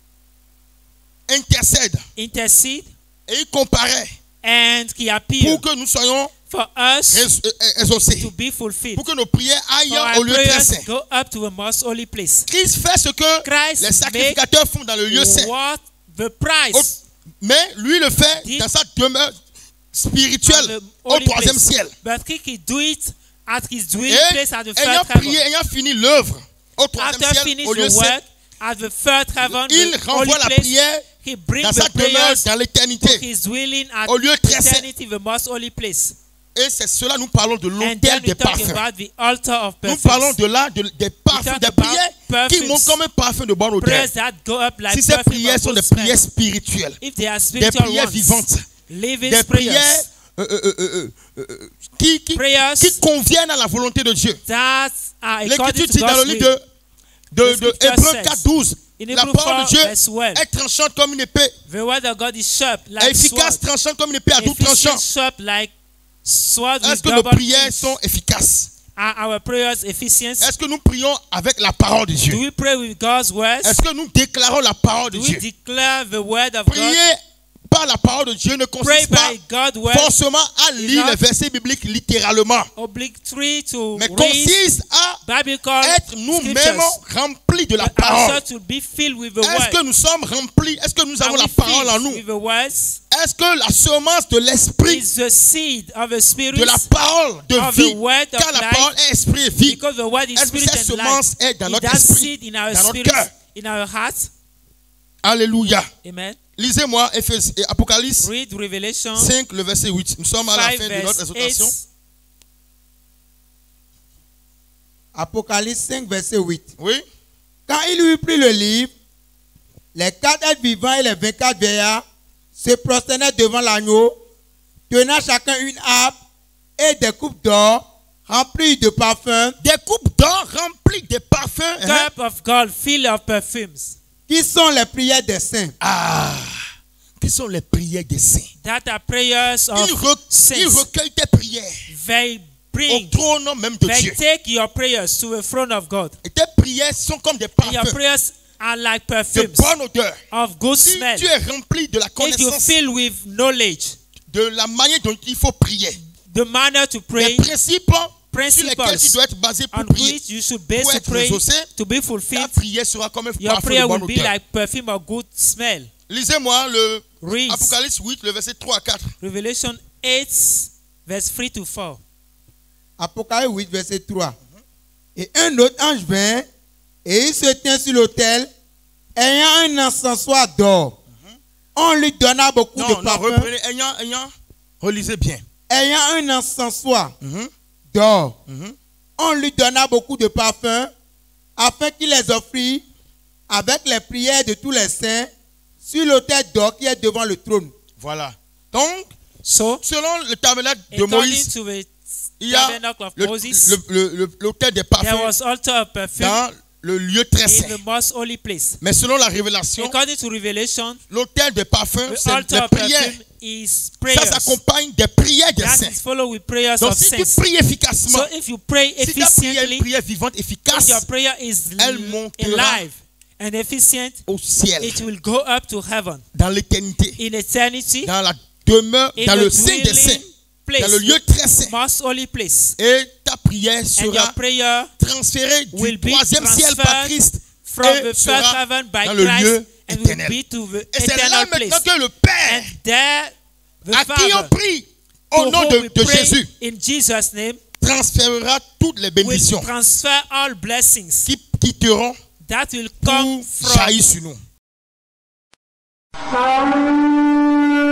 intercède intercede, et il comparaît and he appears pour que nous soyons for us exaucés. to be fulfilled. Pour que nos prières For aillent our au lieu très prayers saint. go up to the most holy place. Christ fait ce que Christ les sacrificateurs font dans le lieu saint. What the price Mais lui le fait Dit- dans sa demeure spirituelle of the au holy troisième place. ciel. But he do it at his dwelling Et place at the ayant third prié, heaven. ayant fini l'œuvre au troisième After ciel, finish au lieu the saint, work at the third heaven, il the renvoie holy la place, prière he brings dans sa the demeure prayers dans to l'éternité. his dwelling at Au lieu très saint. eternity, the most holy place. Et c'est cela, nous parlons de And l'autel then des we talk parfums. about the altar of Nous parlons perfumes. de là des parfums, talk des about prières qui perfumes. montent comme un parfum de bonne odeur. Prayers that go up like Si ces perfume prières of sont good des smell. prières spirituelles, If they are des spiritual prières ones, vivantes, living des prières prayers qui Prayers conviennent à la volonté de Dieu. that are according L'Écriture to dit dans le God's livre will. de The Hébreux scripture 4:12, In la Hebrews parole de 4, Dieu verse 12, est tranchante comme une épée, the word of God is sharp like efficace, sword. tranchante comme une épée à double tranchant. Efficient, sharp like sword Est-ce with que nos double prières edge. sont efficaces? Are our prayers efficient? Est-ce que nous prions avec la parole de Do Dieu? we pray with God's words? Est-ce que nous déclarons la parole de Do we Dieu? declare the word of God? Prier par la parole de Dieu ne Pray consiste pas by God's word, forcément à lire les versets bibliques littéralement, obligatory to mais read consiste à biblical être nous-mêmes scriptures, remplis de la but parole. also to be filled with the Est-ce word. que nous sommes remplis? Est-ce que nous avons Are la we parole en filled nous? with the words? Est-ce que la semence de l'esprit, Is the seed of the spirit, de la parole de of vie, the word of car la life, parole est esprit et vie, because the word is est-ce que spirit cette and life. semence est dans Is notre that esprit, seed in our dans notre spirit, cœur? in our heart? Alléluia. Amen. Lisez-moi Apocalypse Read Revelation 5, le verset 8. Nous sommes à la 5 fin de notre verse exhortation. 8. Apocalypse 5, verset 8. Oui. Quand il eut pris le livre, les 4 êtres vivants et les 24 vieillards se prosternaient devant l'agneau, tenant chacun une harpe et des coupes d'or remplies de parfums, Des coupes d'or remplies de parfums. Hein? Cup of gold filled of perfumes. qui sont les prières des saints. Ah, qui sont les prières des saints? That are prayers of Il saints. recueille tes prières They au bring, trône même de they Dieu. take your prayers to the throne of God. Et tes prières sont comme des And your parfums prayers are like de perfumes bonne odeur. of good Si smell. tu es rempli de la If you connaissance fill with knowledge, de la manière dont il faut prier, the manner to les pray, principes sur lesquels tu principles dois être basé pour on prier, which you should base pour to être pray, exaucé, to be ta fulfilled, prière sera comme un your parfum prayer de will bonne be odeur. like perfume of good smell. Lisez-moi le Read Apocalypse 8, le verset 3 à 4. Revelation 8, verse 3 to 4. Apocalypse 8, verset 3. Et un autre ange vint, et il se tient sur l'autel, ayant un encensoir d'or. On lui donna beaucoup de Non, parfums, reprenez, ayant, relisez bien. ayant un encensoir Mhm, d'or. mhm. On lui donna beaucoup de parfums, afin qu'il les offrît avec les prières de tous les saints sur l'autel d'or qui est devant le trône. Voilà. Donc, So, selon le tabernacle de according Moïse, to the il y a tabernacle of Moses, l'autel des there parfums was altar of perfume dans le lieu très in saint. the most holy place. Mais selon la révélation, According to Revelation, l'autel des parfums, the c'est altar les of prières. perfume is Ça prayers. s'accompagne des prières des That saints. is followed with prayers Donc, of si tu saints. pries efficacement, So if you pray si ta prière est une efficiently, prière vivante, if efficace, your prayer is elle montera alive and efficient, au ciel, it will go up to heaven dans l'éternité, in eternity, dans la demeure, in dans the le sein des saints, dwelling dans le place, lieu très saint. most holy place. Et ta prière And your sera prayer transférée will du be troisième ciel par transferred Christ from et the first sera heaven by dans le Christ lieu and will éternel. be to the Et c'est là eternal maintenant place. que le Père, And there the à qui on Father, prie to au nom whom de we de pray Jésus, in Jesus' name, transférera toutes les will bénédictions transfer all blessings qui quitteront that will come pour from jaillir sur nous.